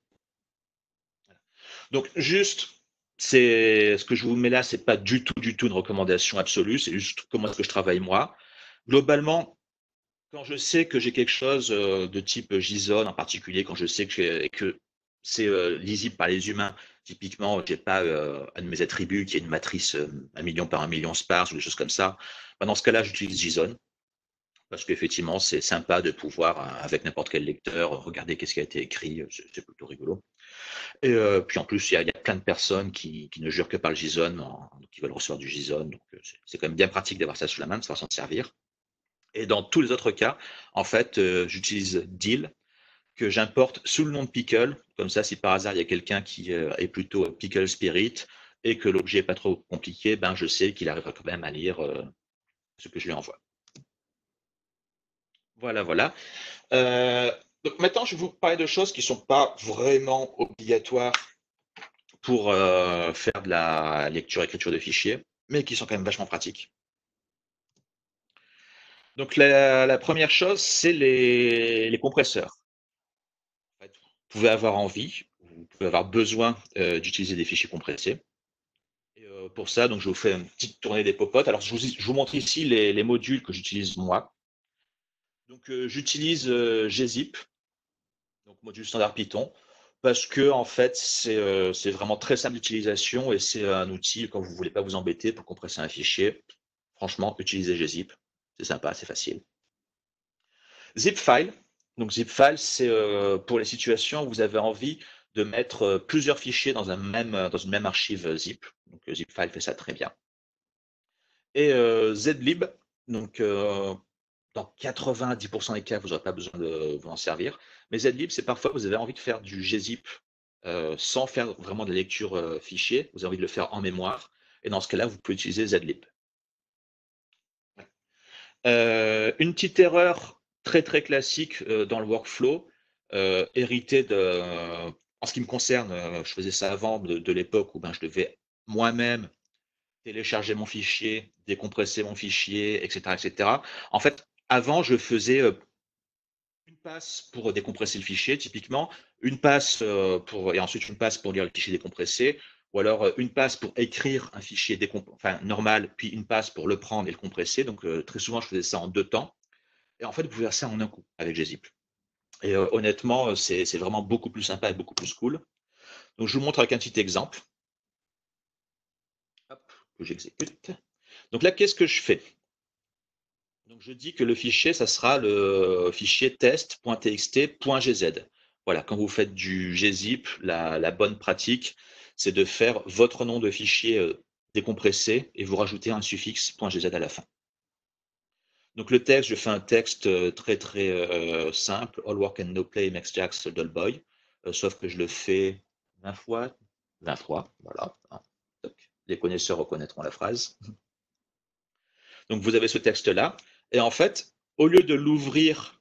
Donc juste, c'est ce que je vous mets là, c'est pas du tout une recommandation absolue, c'est juste comment est-ce que je travaille moi. Globalement, quand je sais que j'ai quelque chose de type JSON en particulier, quand je sais que c'est lisible par les humains, typiquement, j'ai pas un de mes attributs qui est une matrice 1 million par 1 million sparse ou des choses comme ça, ben, dans ce cas-là, j'utilise JSON parce qu'effectivement, c'est sympa de pouvoir, avec n'importe quel lecteur, regarder qu'est-ce qui a été écrit, c'est plutôt rigolo. Et puis en plus, il y a plein de personnes qui ne jurent que par le JSON, qui veulent recevoir du JSON, donc c'est quand même bien pratique d'avoir ça sous la main, de savoir s'en servir. Et dans tous les autres cas, en fait, j'utilise Deal que j'importe sous le nom de Pickle. Comme ça, si par hasard il y a quelqu'un qui est plutôt Pickle Spirit et que l'objet n'est pas trop compliqué, ben je sais qu'il arrivera quand même à lire ce que je lui envoie. Voilà, voilà. Euh, donc maintenant, je vais vous parler de choses qui ne sont pas vraiment obligatoires pour faire de la lecture-écriture de fichiers, mais qui sont quand même vachement pratiques. Donc la première chose, c'est les compresseurs. En fait, vous pouvez avoir envie, vous pouvez avoir besoin d'utiliser des fichiers compressés. Et pour ça, donc, je vous fais une petite tournée des popotes. Alors, je vous montre ici les modules que j'utilise moi. Donc, j'utilise gzip, donc module standard Python. Parce que en fait, c'est vraiment très simple d'utilisation et c'est un outil quand vous voulez pas vous embêter pour compresser un fichier. Franchement, utilisez gzip, c'est sympa, c'est facile. Zipfile, donc Zipfile, c'est pour les situations où vous avez envie de mettre plusieurs fichiers dans dans une même archive zip. Donc Zipfile fait ça très bien. Et Zlib, donc dans 90% des cas, vous n'aurez pas besoin de vous en servir. Mais Zlib, c'est parfois vous avez envie de faire du gzip sans faire vraiment de la lecture fichier, vous avez envie de le faire en mémoire. Et dans ce cas-là, vous pouvez utiliser Zlib. Une petite erreur très très classique dans le workflow, héritée en ce qui me concerne, je faisais ça avant de l'époque où ben, je devais moi-même télécharger mon fichier, décompresser mon fichier, etc., etc. En fait, avant, je faisais une passe pour décompresser le fichier, typiquement, une passe et ensuite une passe pour lire le fichier décompressé, ou alors une passe pour écrire un fichier normal, puis une passe pour le prendre et le compresser. Donc très souvent, je faisais ça en 2 temps. Et en fait, vous pouvez faire ça en un coup avec gzip. Et honnêtement, c'est vraiment beaucoup plus sympa et beaucoup plus cool. Donc je vous montre avec un petit exemple. Hop, que j'exécute. Donc là, qu'est-ce que je fais? Donc je dis que le fichier, ça sera le fichier test.txt.gz. Voilà, quand vous faites du gzip, la bonne pratique, c'est de faire votre nom de fichier décompressé et vous rajoutez un suffixe .gz à la fin. Donc le texte, je fais un texte très très simple. All work and no play makes Jack a dull boy. Sauf que je le fais 20 fois. 20 fois, voilà. Les connaisseurs reconnaîtront la phrase. Donc vous avez ce texte-là. Et en fait, au lieu de l'ouvrir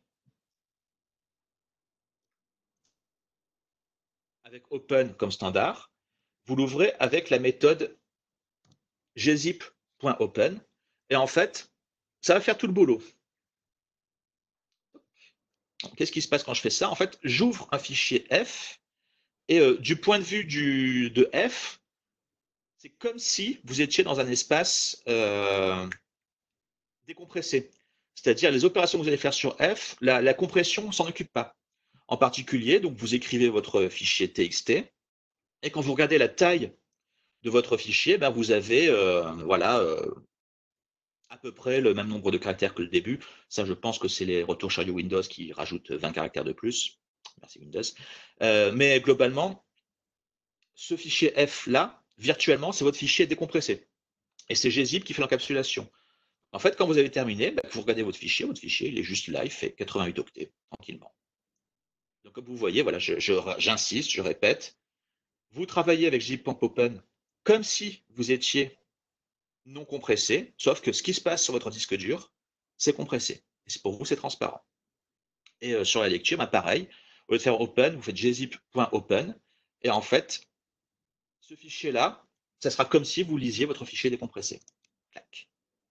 avec open comme standard, vous l'ouvrez avec la méthode gzip.open. Et en fait, ça va faire tout le boulot. Qu'est-ce qui se passe quand je fais ça? En fait, j'ouvre un fichier F et du point de vue de F, c'est comme si vous étiez dans un espace décompressé. C'est-à-dire les opérations que vous allez faire sur F, la compression ne s'en occupe pas. En particulier, donc vous écrivez votre fichier TXT et quand vous regardez la taille de votre fichier, ben vous avez voilà, à peu près le même nombre de caractères que le début. Ça, je pense que c'est les retours chariot Windows qui rajoutent 20 caractères de plus. Merci Windows. Mais globalement, ce fichier F là, virtuellement, c'est votre fichier décompressé. Et c'est gzip qui fait l'encapsulation. En fait, quand vous avez terminé, ben, vous regardez votre fichier il est juste là, il fait 88 octets, tranquillement. Donc comme vous voyez, voilà, j'insiste, je répète, vous travaillez avec gzip.open comme si vous étiez non compressé, sauf que ce qui se passe sur votre disque dur, c'est compressé. Et pour vous, c'est transparent. Et sur la lecture, ben, pareil, au lieu de faire open, vous faites gzip.open, et en fait, ce fichier-là, ça sera comme si vous lisiez votre fichier décompressé. Clac.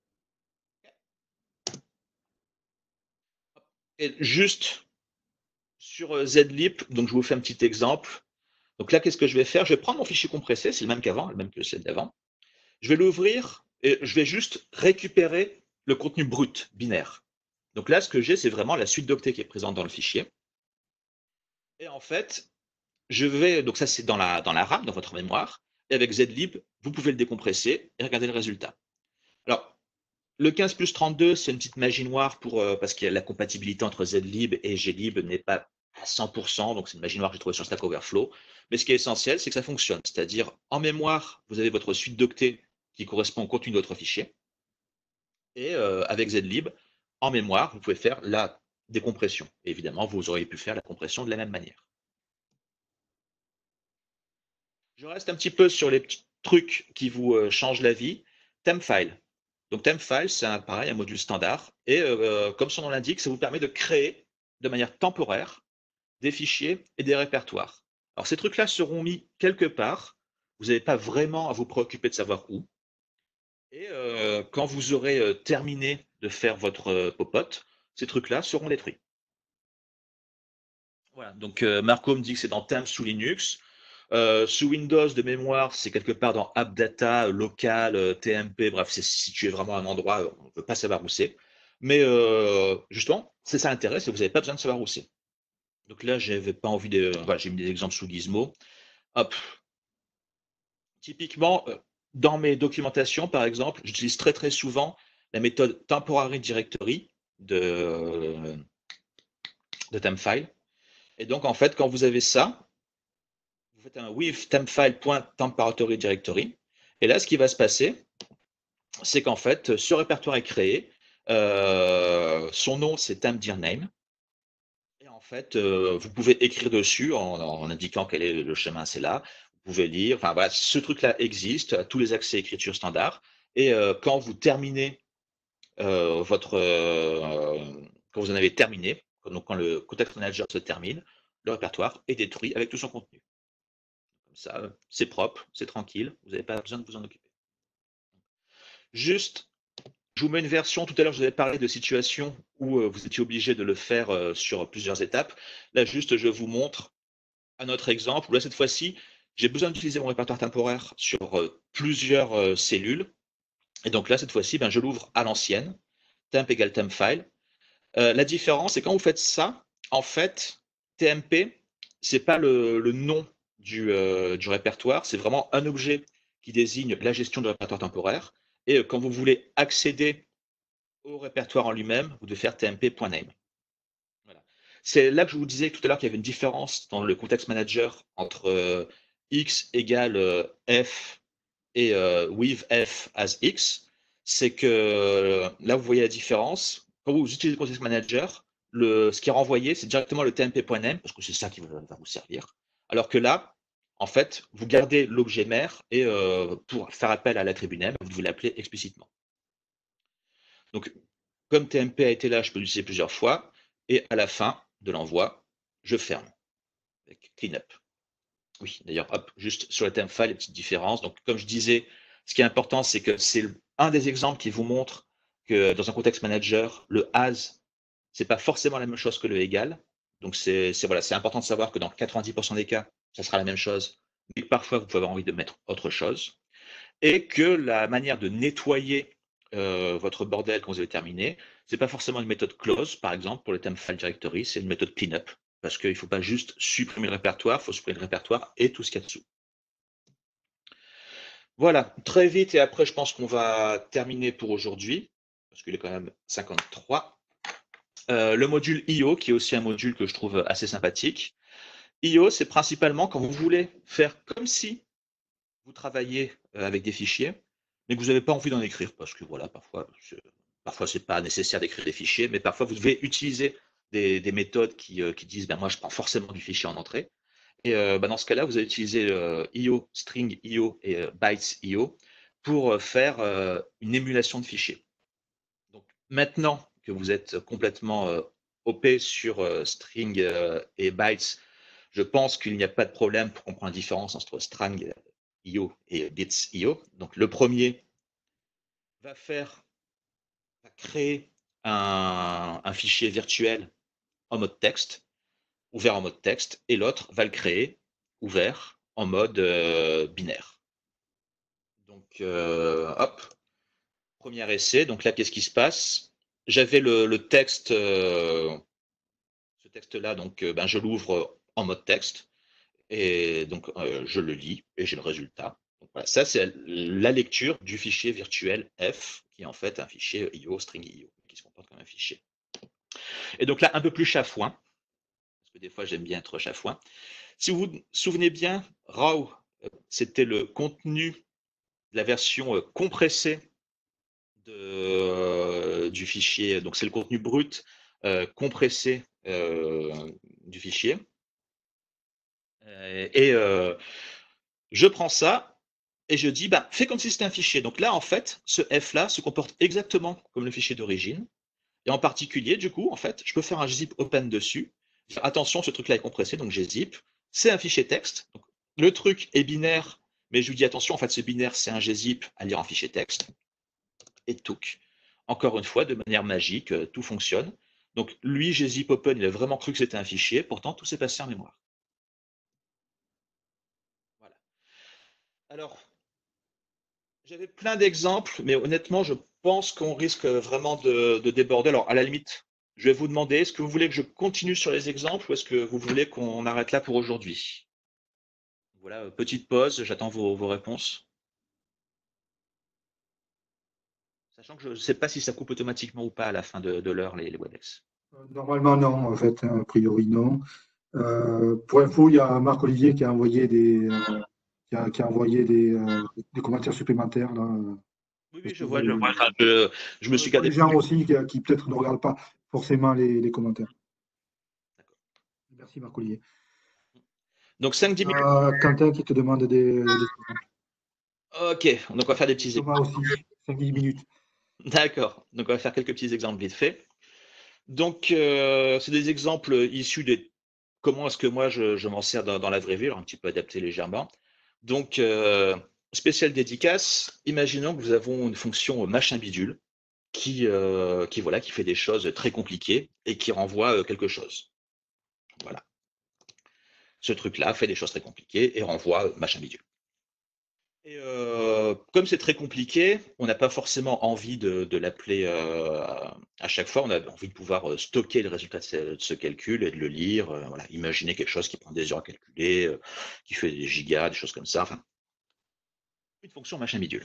Et juste sur Zlib, donc je vous fais un petit exemple. Donc là, qu'est-ce que je vais faire? Je vais prendre mon fichier compressé, c'est le même qu'avant, le même que celle d'avant. Je vais l'ouvrir et je vais juste récupérer le contenu brut, binaire. Donc là, ce que j'ai, c'est vraiment la suite d'octets qui est présente dans le fichier. Et en fait, donc ça c'est dans la RAM, dans votre mémoire, et avec Zlib, vous pouvez le décompresser et regarder le résultat. Alors, le 15 plus 32, c'est une petite magie noire parce que la compatibilité entre Zlib et glib n'est pas à 100%, donc c'est une magie noire que j'ai trouvée sur Stack Overflow. Mais ce qui est essentiel, c'est que ça fonctionne. C'est-à-dire, en mémoire, vous avez votre suite d'octets qui correspond au contenu de votre fichier. Et avec Zlib, en mémoire, vous pouvez faire la décompression. Et évidemment, vous auriez pu faire la compression de la même manière. Je reste un petit peu sur les petits trucs qui vous changent la vie. Temfile. Donc Temfile, c'est pareil, un module standard. Et comme son nom l'indique, ça vous permet de créer de manière temporaire des fichiers et des répertoires. Alors ces trucs-là seront mis quelque part. Vous n'avez pas vraiment à vous préoccuper de savoir où. Et quand vous aurez terminé de faire votre popote, ces trucs-là seront détruits. Voilà, donc Marco me dit que c'est dans Temp sous Linux. Sous Windows, de mémoire, c'est quelque part dans AppData, local, TMP, bref, c'est situé vraiment à un endroit, on ne peut pas savoir où c'est. Mais justement, c'est ça l'intérêt, c'est que vous n'avez pas besoin de savoir où c'est. Donc là, j'avais pas envie de. Voilà, j'ai mis des exemples sous Gizmo. Hop. Typiquement, dans mes documentations, par exemple, j'utilise très très souvent la méthode temporary directory de Temfile. Et donc, en fait, quand vous avez ça, vous faites un with temfile.temporary directory. Et là, ce qui va se passer, c'est qu'en fait, ce répertoire est créé. Son nom, c'est temp_dir_name. Et en fait, vous pouvez écrire dessus en indiquant quel est le chemin, c'est là. Vous pouvez lire. Enfin, voilà, ce truc-là existe, tous les accès écriture standard. Et quand vous terminez quand vous en avez terminé, donc quand le context manager se termine, le répertoire est détruit avec tout son contenu. Comme ça, c'est propre, c'est tranquille, vous n'avez pas besoin de vous en occuper. Juste, je vous mets une version. Tout à l'heure, je vous avais parlé de situations où vous étiez obligé de le faire sur plusieurs étapes. Là, juste, je vous montre un autre exemple où là, cette fois-ci, j'ai besoin d'utiliser mon répertoire temporaire sur plusieurs cellules. Et donc là, cette fois-ci, ben, je l'ouvre à l'ancienne, temp égale tempfile. La différence, c'est quand vous faites ça, en fait, TMP, c'est pas le nom du répertoire, c'est vraiment un objet qui désigne la gestion du répertoire temporaire. Et quand vous voulez accéder au répertoire en lui-même, vous devez faire tmp.name. Voilà. C'est là que je vous disais tout à l'heure qu'il y avait une différence dans le context manager entre x égale f et with f as x. C'est que là, vous voyez la différence. Quand vous utilisez le context manager, ce qui est renvoyé, c'est directement le tmp.name, parce que c'est ça qui va vous servir. Alors que là, en fait, vous gardez l'objet mère et pour faire appel à l'attribut name, vous devez l'appeler explicitement. Donc, comme TMP a été là, je peux l'utiliser plusieurs fois. Et à la fin de l'envoi, je ferme avec cleanup. Oui, d'ailleurs, hop, juste sur le temp file, les petites différences. Donc, comme je disais, ce qui est important, c'est que c'est un des exemples qui vous montre que dans un contexte manager, le as, c'est pas forcément la même chose que le égal. Donc, c'est important de savoir que dans 90% des cas, ça sera la même chose, mais parfois, vous pouvez avoir envie de mettre autre chose. Et que la manière de nettoyer votre bordel quand vous avez terminé, c'est pas forcément une méthode close, par exemple, pour le temp file directory, c'est une méthode cleanup, parce qu'il ne faut pas juste supprimer le répertoire, il faut supprimer le répertoire et tout ce qu'il y a dessous. Voilà, très vite, et après, je pense qu'on va terminer pour aujourd'hui, parce qu'il est quand même 53. Le module IO, qui est aussi un module que je trouve assez sympathique. IO, c'est principalement quand vous voulez faire comme si vous travaillez avec des fichiers, mais que vous n'avez pas envie d'en écrire, parce que voilà, parfois c'est pas nécessaire d'écrire des fichiers, mais parfois vous devez utiliser des méthodes qui disent, ben moi je prends forcément du fichier en entrée. Et ben dans ce cas-là, vous allez utiliser IO, string IO et bytes IO pour faire une émulation de fichiers. Donc maintenant que vous êtes complètement OP sur string et bytes, je pense qu'il n'y a pas de problème pour comprendre la différence entre string IO et bits IO. Donc le premier va créer un fichier virtuel en mode texte, ouvert en mode texte, et l'autre va le créer ouvert en mode binaire. Donc hop, premier essai. Donc là, qu'est-ce qui se passe? J'avais le texte, ce texte-là, donc ben, je l'ouvre en mode texte. Et donc, je le lis et j'ai le résultat. Donc, voilà, ça, c'est la lecture du fichier virtuel F, qui est en fait un fichier IO, string IO, qui se comporte comme un fichier. Et donc là, un peu plus chafouin, parce que des fois, j'aime bien être chafouin. Si vous vous souvenez bien, RAW, c'était le contenu de la version compressée du fichier. Donc, c'est le contenu brut compressé du fichier. Et je prends ça et je dis, bah, fais comme si c'était un fichier. Donc là, en fait, ce F-là se comporte exactement comme le fichier d'origine. Et en particulier, du coup, en fait, je peux faire un zip open dessus. Attention, ce truc-là est compressé, donc j'ai zip. C'est un fichier texte. Donc, le truc est binaire, mais je lui dis attention, en fait, ce binaire, c'est un gzip à lire en fichier texte. Et touc. Encore une fois, de manière magique, tout fonctionne. Donc lui, gzip open, il a vraiment cru que c'était un fichier, pourtant tout s'est passé en mémoire. Voilà. Alors, j'avais plein d'exemples, mais honnêtement, je pense qu'on risque vraiment de déborder. Alors, à la limite, je vais vous demander, est-ce que vous voulez que je continue sur les exemples ou est-ce que vous voulez qu'on arrête là pour aujourd'hui? Voilà, petite pause, j'attends vos réponses. Sachant que je ne sais pas si ça coupe automatiquement ou pas à la fin de l'heure, les WebEx. Normalement, non, en fait, a priori, non. Pour info, il y a Marc-Olivier qui a envoyé qui a envoyé des commentaires supplémentaires, là. Oui, oui, Parce je que vois, je vois. Enfin, je me suis pour gardé. les gens aussi qui peut-être ne regardent pas forcément les commentaires. D'accord. Merci, Marc-Olivier. Donc 5-10 minutes. Quentin qui te demande des exemples. Ok, donc on va faire des petits Thomas exemples. aussi, 5-10 minutes. D'accord, donc on va faire quelques petits exemples vite fait. Donc, c'est des exemples issus de comment est-ce que moi je m'en sers dans la vraie vie, alors un petit peu adapté légèrement. Donc, spécial dédicace, imaginons que nous avons une fonction machin bidule voilà, qui fait des choses très compliquées et qui renvoie quelque chose. Voilà. Ce truc-là fait des choses très compliquées et renvoie machin bidule. Et comme c'est très compliqué, on n'a pas forcément envie de l'appeler à chaque fois. On a envie de pouvoir stocker le résultat de ce calcul et de le lire. Voilà. Imaginer quelque chose qui prend des heures à calculer, qui fait des gigas, des choses comme ça. Enfin, une fonction machin bidule.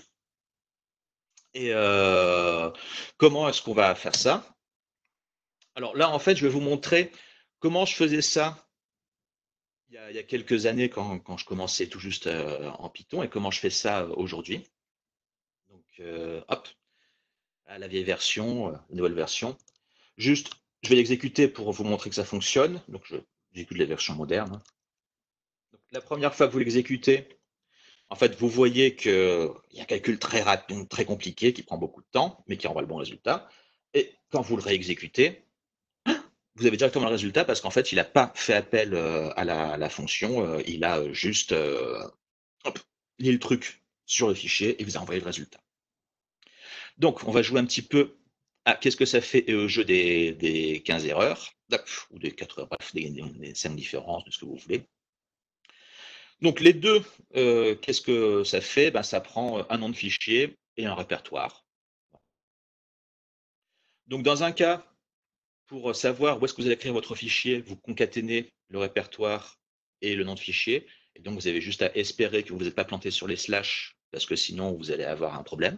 Et comment est-ce qu'on va faire ça? Alors là, en fait, je vais vous montrer comment je faisais ça il y a quelques années quand je commençais tout juste en Python et comment je fais ça aujourd'hui. Donc, hop, à la vieille version, la nouvelle version. Juste, je vais l'exécuter pour vous montrer que ça fonctionne. Donc, j'exécute la version moderne. Donc, la première fois que vous l'exécutez, en fait, vous voyez qu'il y a un calcul très rapide, très compliqué, qui prend beaucoup de temps, mais qui renvoie le bon résultat. Et quand vous le réexécutez, vous avez directement le résultat parce qu'en fait, il n'a pas fait appel à la fonction, il a juste hop, lié le truc sur le fichier et vous a envoyé le résultat. Donc, on va jouer un petit peu à qu'est-ce que ça fait au jeu des 15 erreurs, ou des 4 erreurs, bref, des 5 différences, de ce que vous voulez. Donc, les deux, qu'est-ce que ça fait? Ben, ça prend un nom de fichier et un répertoire. Donc, dans un cas, pour savoir où est-ce que vous allez écrire votre fichier, vous concaténez le répertoire et le nom de fichier. Et donc, vous avez juste à espérer que vous n'êtes pas planté sur les slash, parce que sinon, vous allez avoir un problème.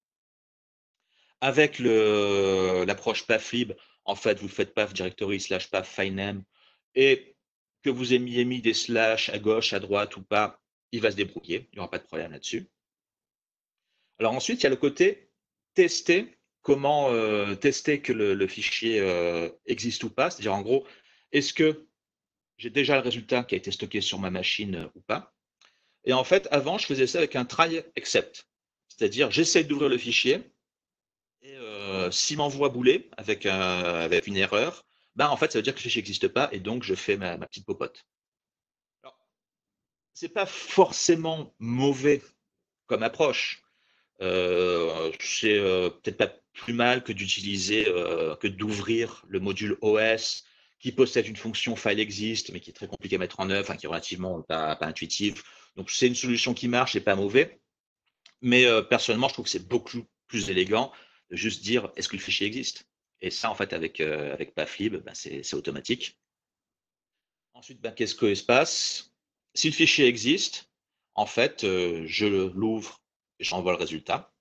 Avec l'approche pathlib, en fait, vous faites path directory slash path filename et que vous ayez mis des slash à gauche, à droite ou pas, il va se débrouiller. Il n'y aura pas de problème là-dessus. Alors ensuite, il y a le côté tester, comment tester que le fichier existe ou pas. C'est-à-dire en gros, est-ce que j'ai déjà le résultat qui a été stocké sur ma machine ou pas? Et en fait, avant, je faisais ça avec un try except. C'est-à-dire, j'essaie d'ouvrir le fichier, et s'il m'envoie bouler avec une erreur, ben en fait, ça veut dire que le fichier n'existe pas et donc je fais ma petite popote. Alors, c'est pas forcément mauvais comme approche. C'est peut-être pas plus mal que d'utiliser, que d'ouvrir le module OS qui possède une fonction file exist, mais qui est très compliqué à mettre en œuvre, enfin, qui est relativement pas intuitive. Donc c'est une solution qui marche, c'est pas mauvais. Mais personnellement, je trouve que c'est beaucoup plus élégant de juste dire est-ce que le fichier existe? Et ça, en fait, avec Pathlib, ben, c'est automatique. Ensuite, ben, qu'est-ce que se passe? Si le fichier existe, en fait, je l'ouvre et j'envoie le résultat.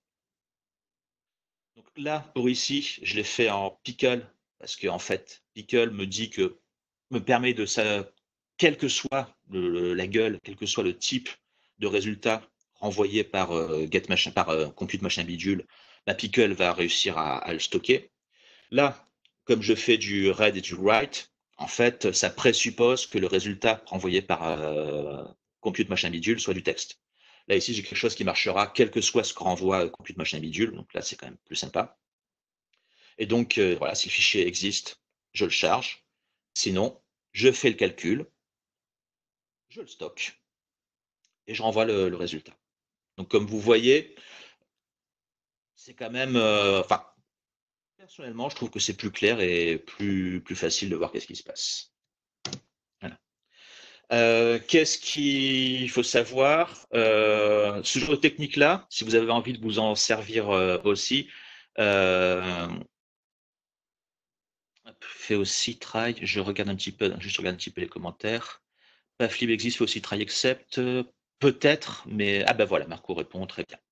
Donc là, pour ici, je l'ai fait en pickle parce que en fait, pickle me permet de ça, quelle que soit la gueule, quel que soit le type de résultat renvoyé par compute machin bidule, ma pickle va réussir à le stocker. Là, comme je fais du read et du write, en fait, ça présuppose que le résultat renvoyé par compute machin bidule soit du texte. Là, ici, j'ai quelque chose qui marchera, quel que soit ce que renvoie compute machin bidule. Donc là, c'est quand même plus sympa. Et donc, voilà, si le fichier existe, je le charge. Sinon, je fais le calcul, je le stocke et je renvoie le résultat. Donc, comme vous voyez, c'est quand même, enfin, personnellement, je trouve que c'est plus clair et plus facile de voir qu'est-ce qui se passe. Voilà. Qu'est-ce qu'il faut savoir? Ce genre de technique-là, si vous avez envie de vous en servir aussi, euh, Fait aussi try, je regarde un petit peu, juste regarde un petit peu les commentaires. Paflib existe, fait aussi try except, peut-être, mais ah ben voilà, Marco répond très bien.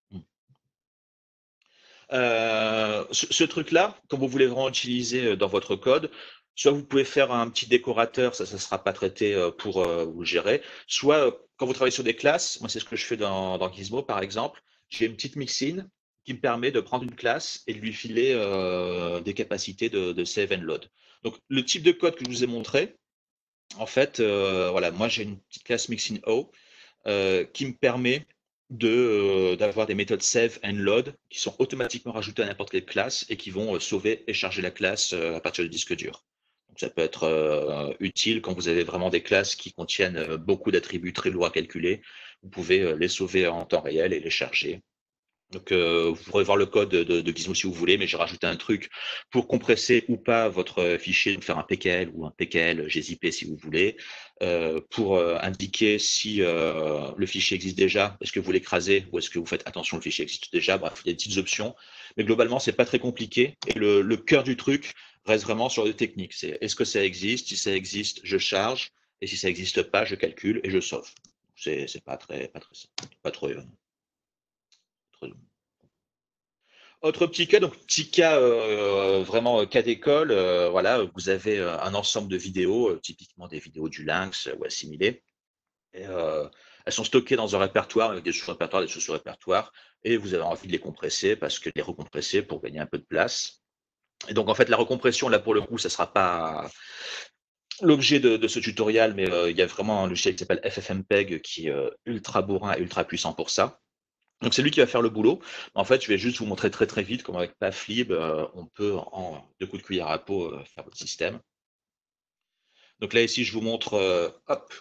Ce truc-là, quand vous voulez vraiment utiliser dans votre code, soit vous pouvez faire un petit décorateur, ça ne sera pas traité pour vous le gérer, soit quand vous travaillez sur des classes, moi c'est ce que je fais dans Gizmo par exemple, j'ai une petite mixin qui me permet de prendre une classe et de lui filer des capacités de save and load. Donc le type de code que je vous ai montré, en fait, voilà, moi j'ai une petite classe mixin.o qui me permet d'avoir des méthodes save and load qui sont automatiquement rajoutées à n'importe quelle classe et qui vont sauver et charger la classe à partir du disque dur. Donc ça peut être utile quand vous avez vraiment des classes qui contiennent beaucoup d'attributs très lourds à calculer. Vous pouvez les sauver en temps réel et les charger. Donc, vous pourrez voir le code de Gizmo si vous voulez, mais j'ai rajouté un truc pour compresser ou pas votre fichier, donc faire un PKL ou un PKL gzip si vous voulez, pour indiquer si le fichier existe déjà, est-ce que vous l'écrasez ou est-ce que vous faites attention, le fichier existe déjà. Bref, il y a des petites options, mais globalement, c'est pas très compliqué. Et le cœur du truc reste vraiment sur les techniques. C'est est-ce que ça existe? Si ça existe, je charge, et si ça n'existe pas, je calcule et je sauve. C'est pas trop, trop. Autre petit cas, donc petit cas vraiment cas d'école, voilà, vous avez un ensemble de vidéos, typiquement des vidéos du Lynx ou assimilées, et elles sont stockées dans un répertoire avec des sous-répertoires, des sous-répertoires, et vous avez envie de les compresser parce que les recompresser pour gagner un peu de place. Et donc en fait la recompression là pour le coup ça sera pas l'objet de ce tutoriel, mais il y a vraiment un logiciel qui s'appelle FFmpeg qui est ultra bourrin et ultra puissant pour ça. Donc c'est lui qui va faire le boulot. En fait, je vais juste vous montrer très très vite comment avec Paflib, on peut en deux coups de cuillère à peau faire votre système. Donc là ici, je vous montre hop,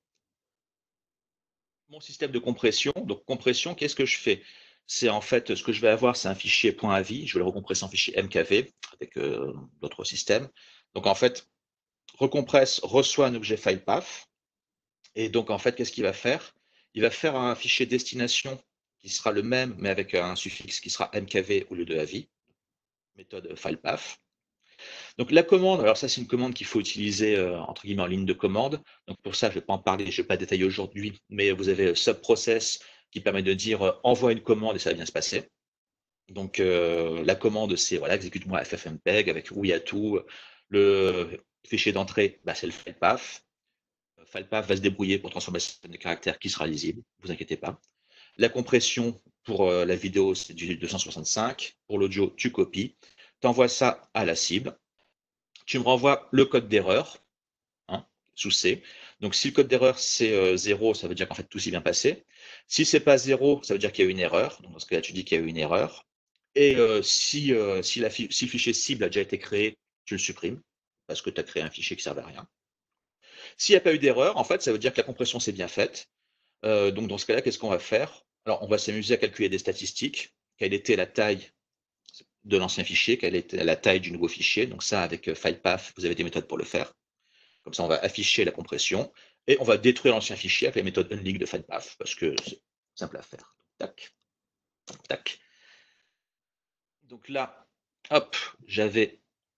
mon système de compression. Donc compression, qu'est-ce que je fais? C'est en fait ce que je vais avoir, c'est un fichier .avi. Je vais le recompresser en fichier mkv avec d'autres systèmes. Donc en fait, recompresse reçoit un objet file path. Et donc en fait, qu'est-ce qu'il va faire? Il va faire un fichier destination qui sera le même, mais avec un suffixe qui sera mkv au lieu de avi. Méthode filepath. Donc la commande, alors ça c'est une commande qu'il faut utiliser entre guillemets en ligne de commande. Donc pour ça, je ne vais pas en parler, je ne vais pas détailler aujourd'hui, mais vous avez subprocess qui permet de dire envoie une commande et ça va bien se passer. Donc la commande c'est voilà, exécute-moi ffmpeg avec où il y a tout. Le fichier d'entrée, bah, c'est le filepath. Filepath va se débrouiller pour transformer ce système de caractères qui sera lisible, ne vous inquiétez pas. La compression pour la vidéo, c'est du 265. Pour l'audio, tu copies. Tu envoies ça à la cible. Tu me renvoies le code d'erreur, hein, sous C. Donc, si le code d'erreur, c'est 0, ça veut dire qu'en fait, tout s'est bien passé. Si c'est pas 0, ça veut dire qu'il y a eu une erreur. Donc, dans ce cas-là, tu dis qu'il y a eu une erreur. Et si le fichier cible a déjà été créé, tu le supprimes, parce que tu as créé un fichier qui ne servait à rien. S'il n'y a pas eu d'erreur, en fait, ça veut dire que la compression s'est bien faite. Donc, dans ce cas-là, qu'est-ce qu'on va faire? Alors, on va s'amuser à calculer des statistiques. Quelle était la taille de l'ancien fichier, quelle était la taille du nouveau fichier? Donc, ça, avec FilePath, vous avez des méthodes pour le faire. Comme ça, on va afficher la compression et on va détruire l'ancien fichier avec la méthode unlink de FilePath parce que c'est simple à faire. Tac, tac. Donc là, hop, j'avais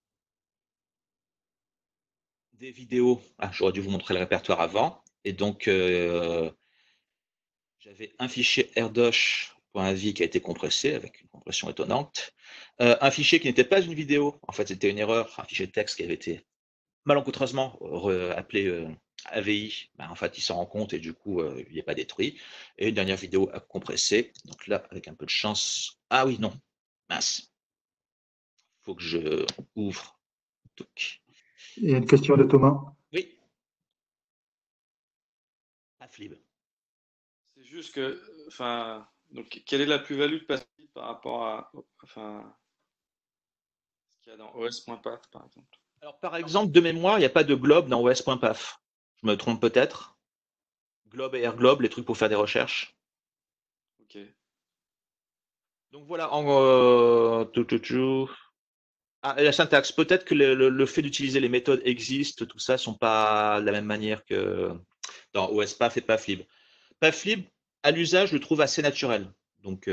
des vidéos. Ah, j'aurais dû vous montrer le répertoire avant. Et donc, j'avais un fichier rdosh.avi qui a été compressé avec une compression étonnante. Un fichier qui n'était pas une vidéo, en fait, c'était une erreur, un fichier de texte qui avait été malencontreusement appelé AVI. Ben, en fait, il s'en rend compte et du coup, il n'est pas détruit. Et une dernière vidéo à compresser. Donc là, avec un peu de chance. Ah oui, non. Mince. Il faut que je ouvre. Il y a une question de Thomas. Oui. Afflib. C'est juste que, enfin, donc, quelle est la plus-value de Passif par rapport à, enfin, ce qu'il y a dans os.path, par exemple? Alors, par exemple, de mémoire, il n'y a pas de globe dans os.path. Je me trompe peut-être. Globe et AirGlobe, les trucs pour faire des recherches. Ok. Donc voilà, Ah, et la syntaxe, peut-être que le fait d'utiliser les méthodes exist, tout ça, ne sont pas de la même manière que dans OSPath et Paflib. Paflib, à l'usage, je le trouve assez naturel. Donc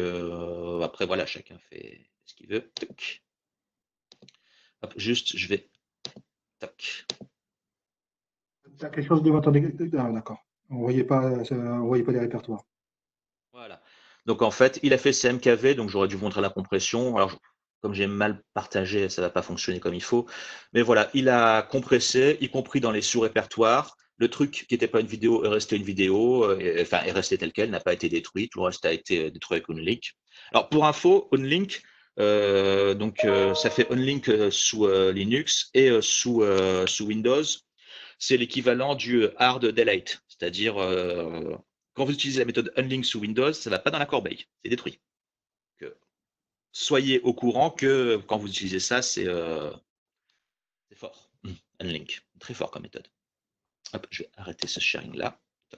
après, voilà, chacun fait ce qu'il veut. Hop, juste, je vais Tac. Tu as quelque chose devant ton ah, d'accord. On ne voyait pas les répertoires. Voilà. Donc en fait, il a fait CMKV, donc j'aurais dû vous montrer la compression. Alors, comme j'ai mal partagé, ça va pas fonctionner comme il faut. Mais voilà, il a compressé, y compris dans les sous-répertoires. Le truc qui n'était pas une vidéo est resté une vidéo, enfin est resté tel quel, n'a pas été détruit. Tout le reste a été détruit avec Unlink. Alors pour info, Unlink, ça fait Unlink sous Linux et sous Windows. C'est l'équivalent du hard delete, c'est-à-dire quand vous utilisez la méthode unlink sous Windows, ça ne va pas dans la corbeille, c'est détruit. Donc, soyez au courant que quand vous utilisez ça, c'est fort. Unlink, très fort comme méthode. Hop, je vais arrêter ce sharing là.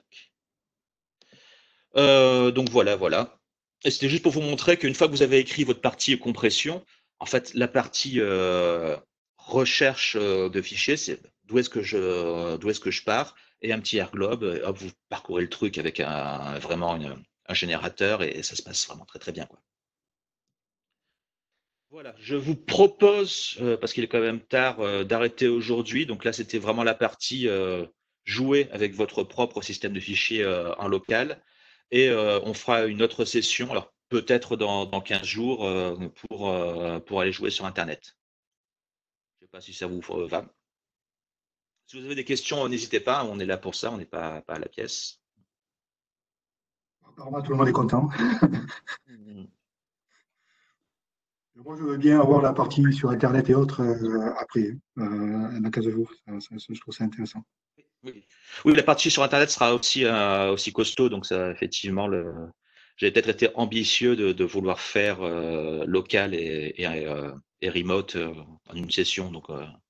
Donc voilà. Et c'était juste pour vous montrer qu'une fois que vous avez écrit votre partie compression, en fait, la partie recherche de fichiers, c'est d'où est-ce que je pars, et un petit airglobe, hop, vous parcourez le truc avec vraiment un générateur, et ça se passe vraiment très très bien, quoi. Voilà, je vous propose, parce qu'il est quand même tard, d'arrêter aujourd'hui. Donc là, c'était vraiment la partie jouer avec votre propre système de fichiers en local. Et on fera une autre session, alors peut-être dans 15 jours, pour aller jouer sur Internet. Je ne sais pas si ça vous va. Si vous avez des questions, n'hésitez pas, on est là pour ça, on n'est pas à la pièce. Apparemment, tout le monde est content. Mhm. Moi, je veux bien avoir la partie sur Internet et autres après, dans 15 jours. Je trouve ça intéressant. Oui. Oui, la partie sur Internet sera aussi costaud, donc ça, effectivement, j'ai peut-être été ambitieux de vouloir faire local et remote en une session. Donc,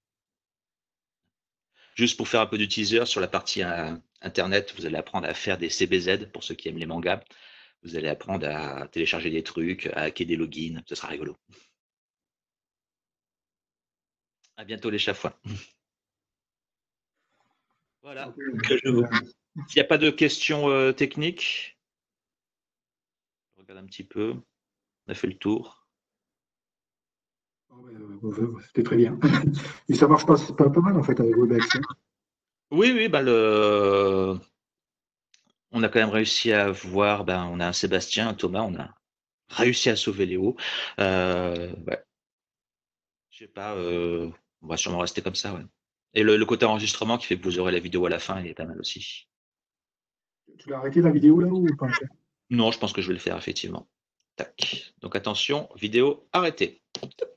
juste pour faire un peu de teaser sur la partie Internet, vous allez apprendre à faire des CBZ pour ceux qui aiment les mangas. Vous allez apprendre à télécharger des trucs, à hacker des logins. Ce sera rigolo. À bientôt les chafouins. Voilà. Okay. S'il n'y a pas de questions techniques, je regarde un petit peu. On a fait le tour. C'était très bien. Et ça marche pas mal en fait avec Webex. Oui, on a quand même réussi à voir, on a un Sébastien, un Thomas, on a réussi à sauver Léo. Ouais. Je sais pas, on va sûrement rester comme ça, ouais. Et le côté enregistrement qui fait que vous aurez la vidéo à la fin, il est pas mal aussi. Tu l'as arrêté la vidéo là ou pas? Non, je pense que je vais le faire effectivement. Tac. Donc attention, vidéo arrêtée.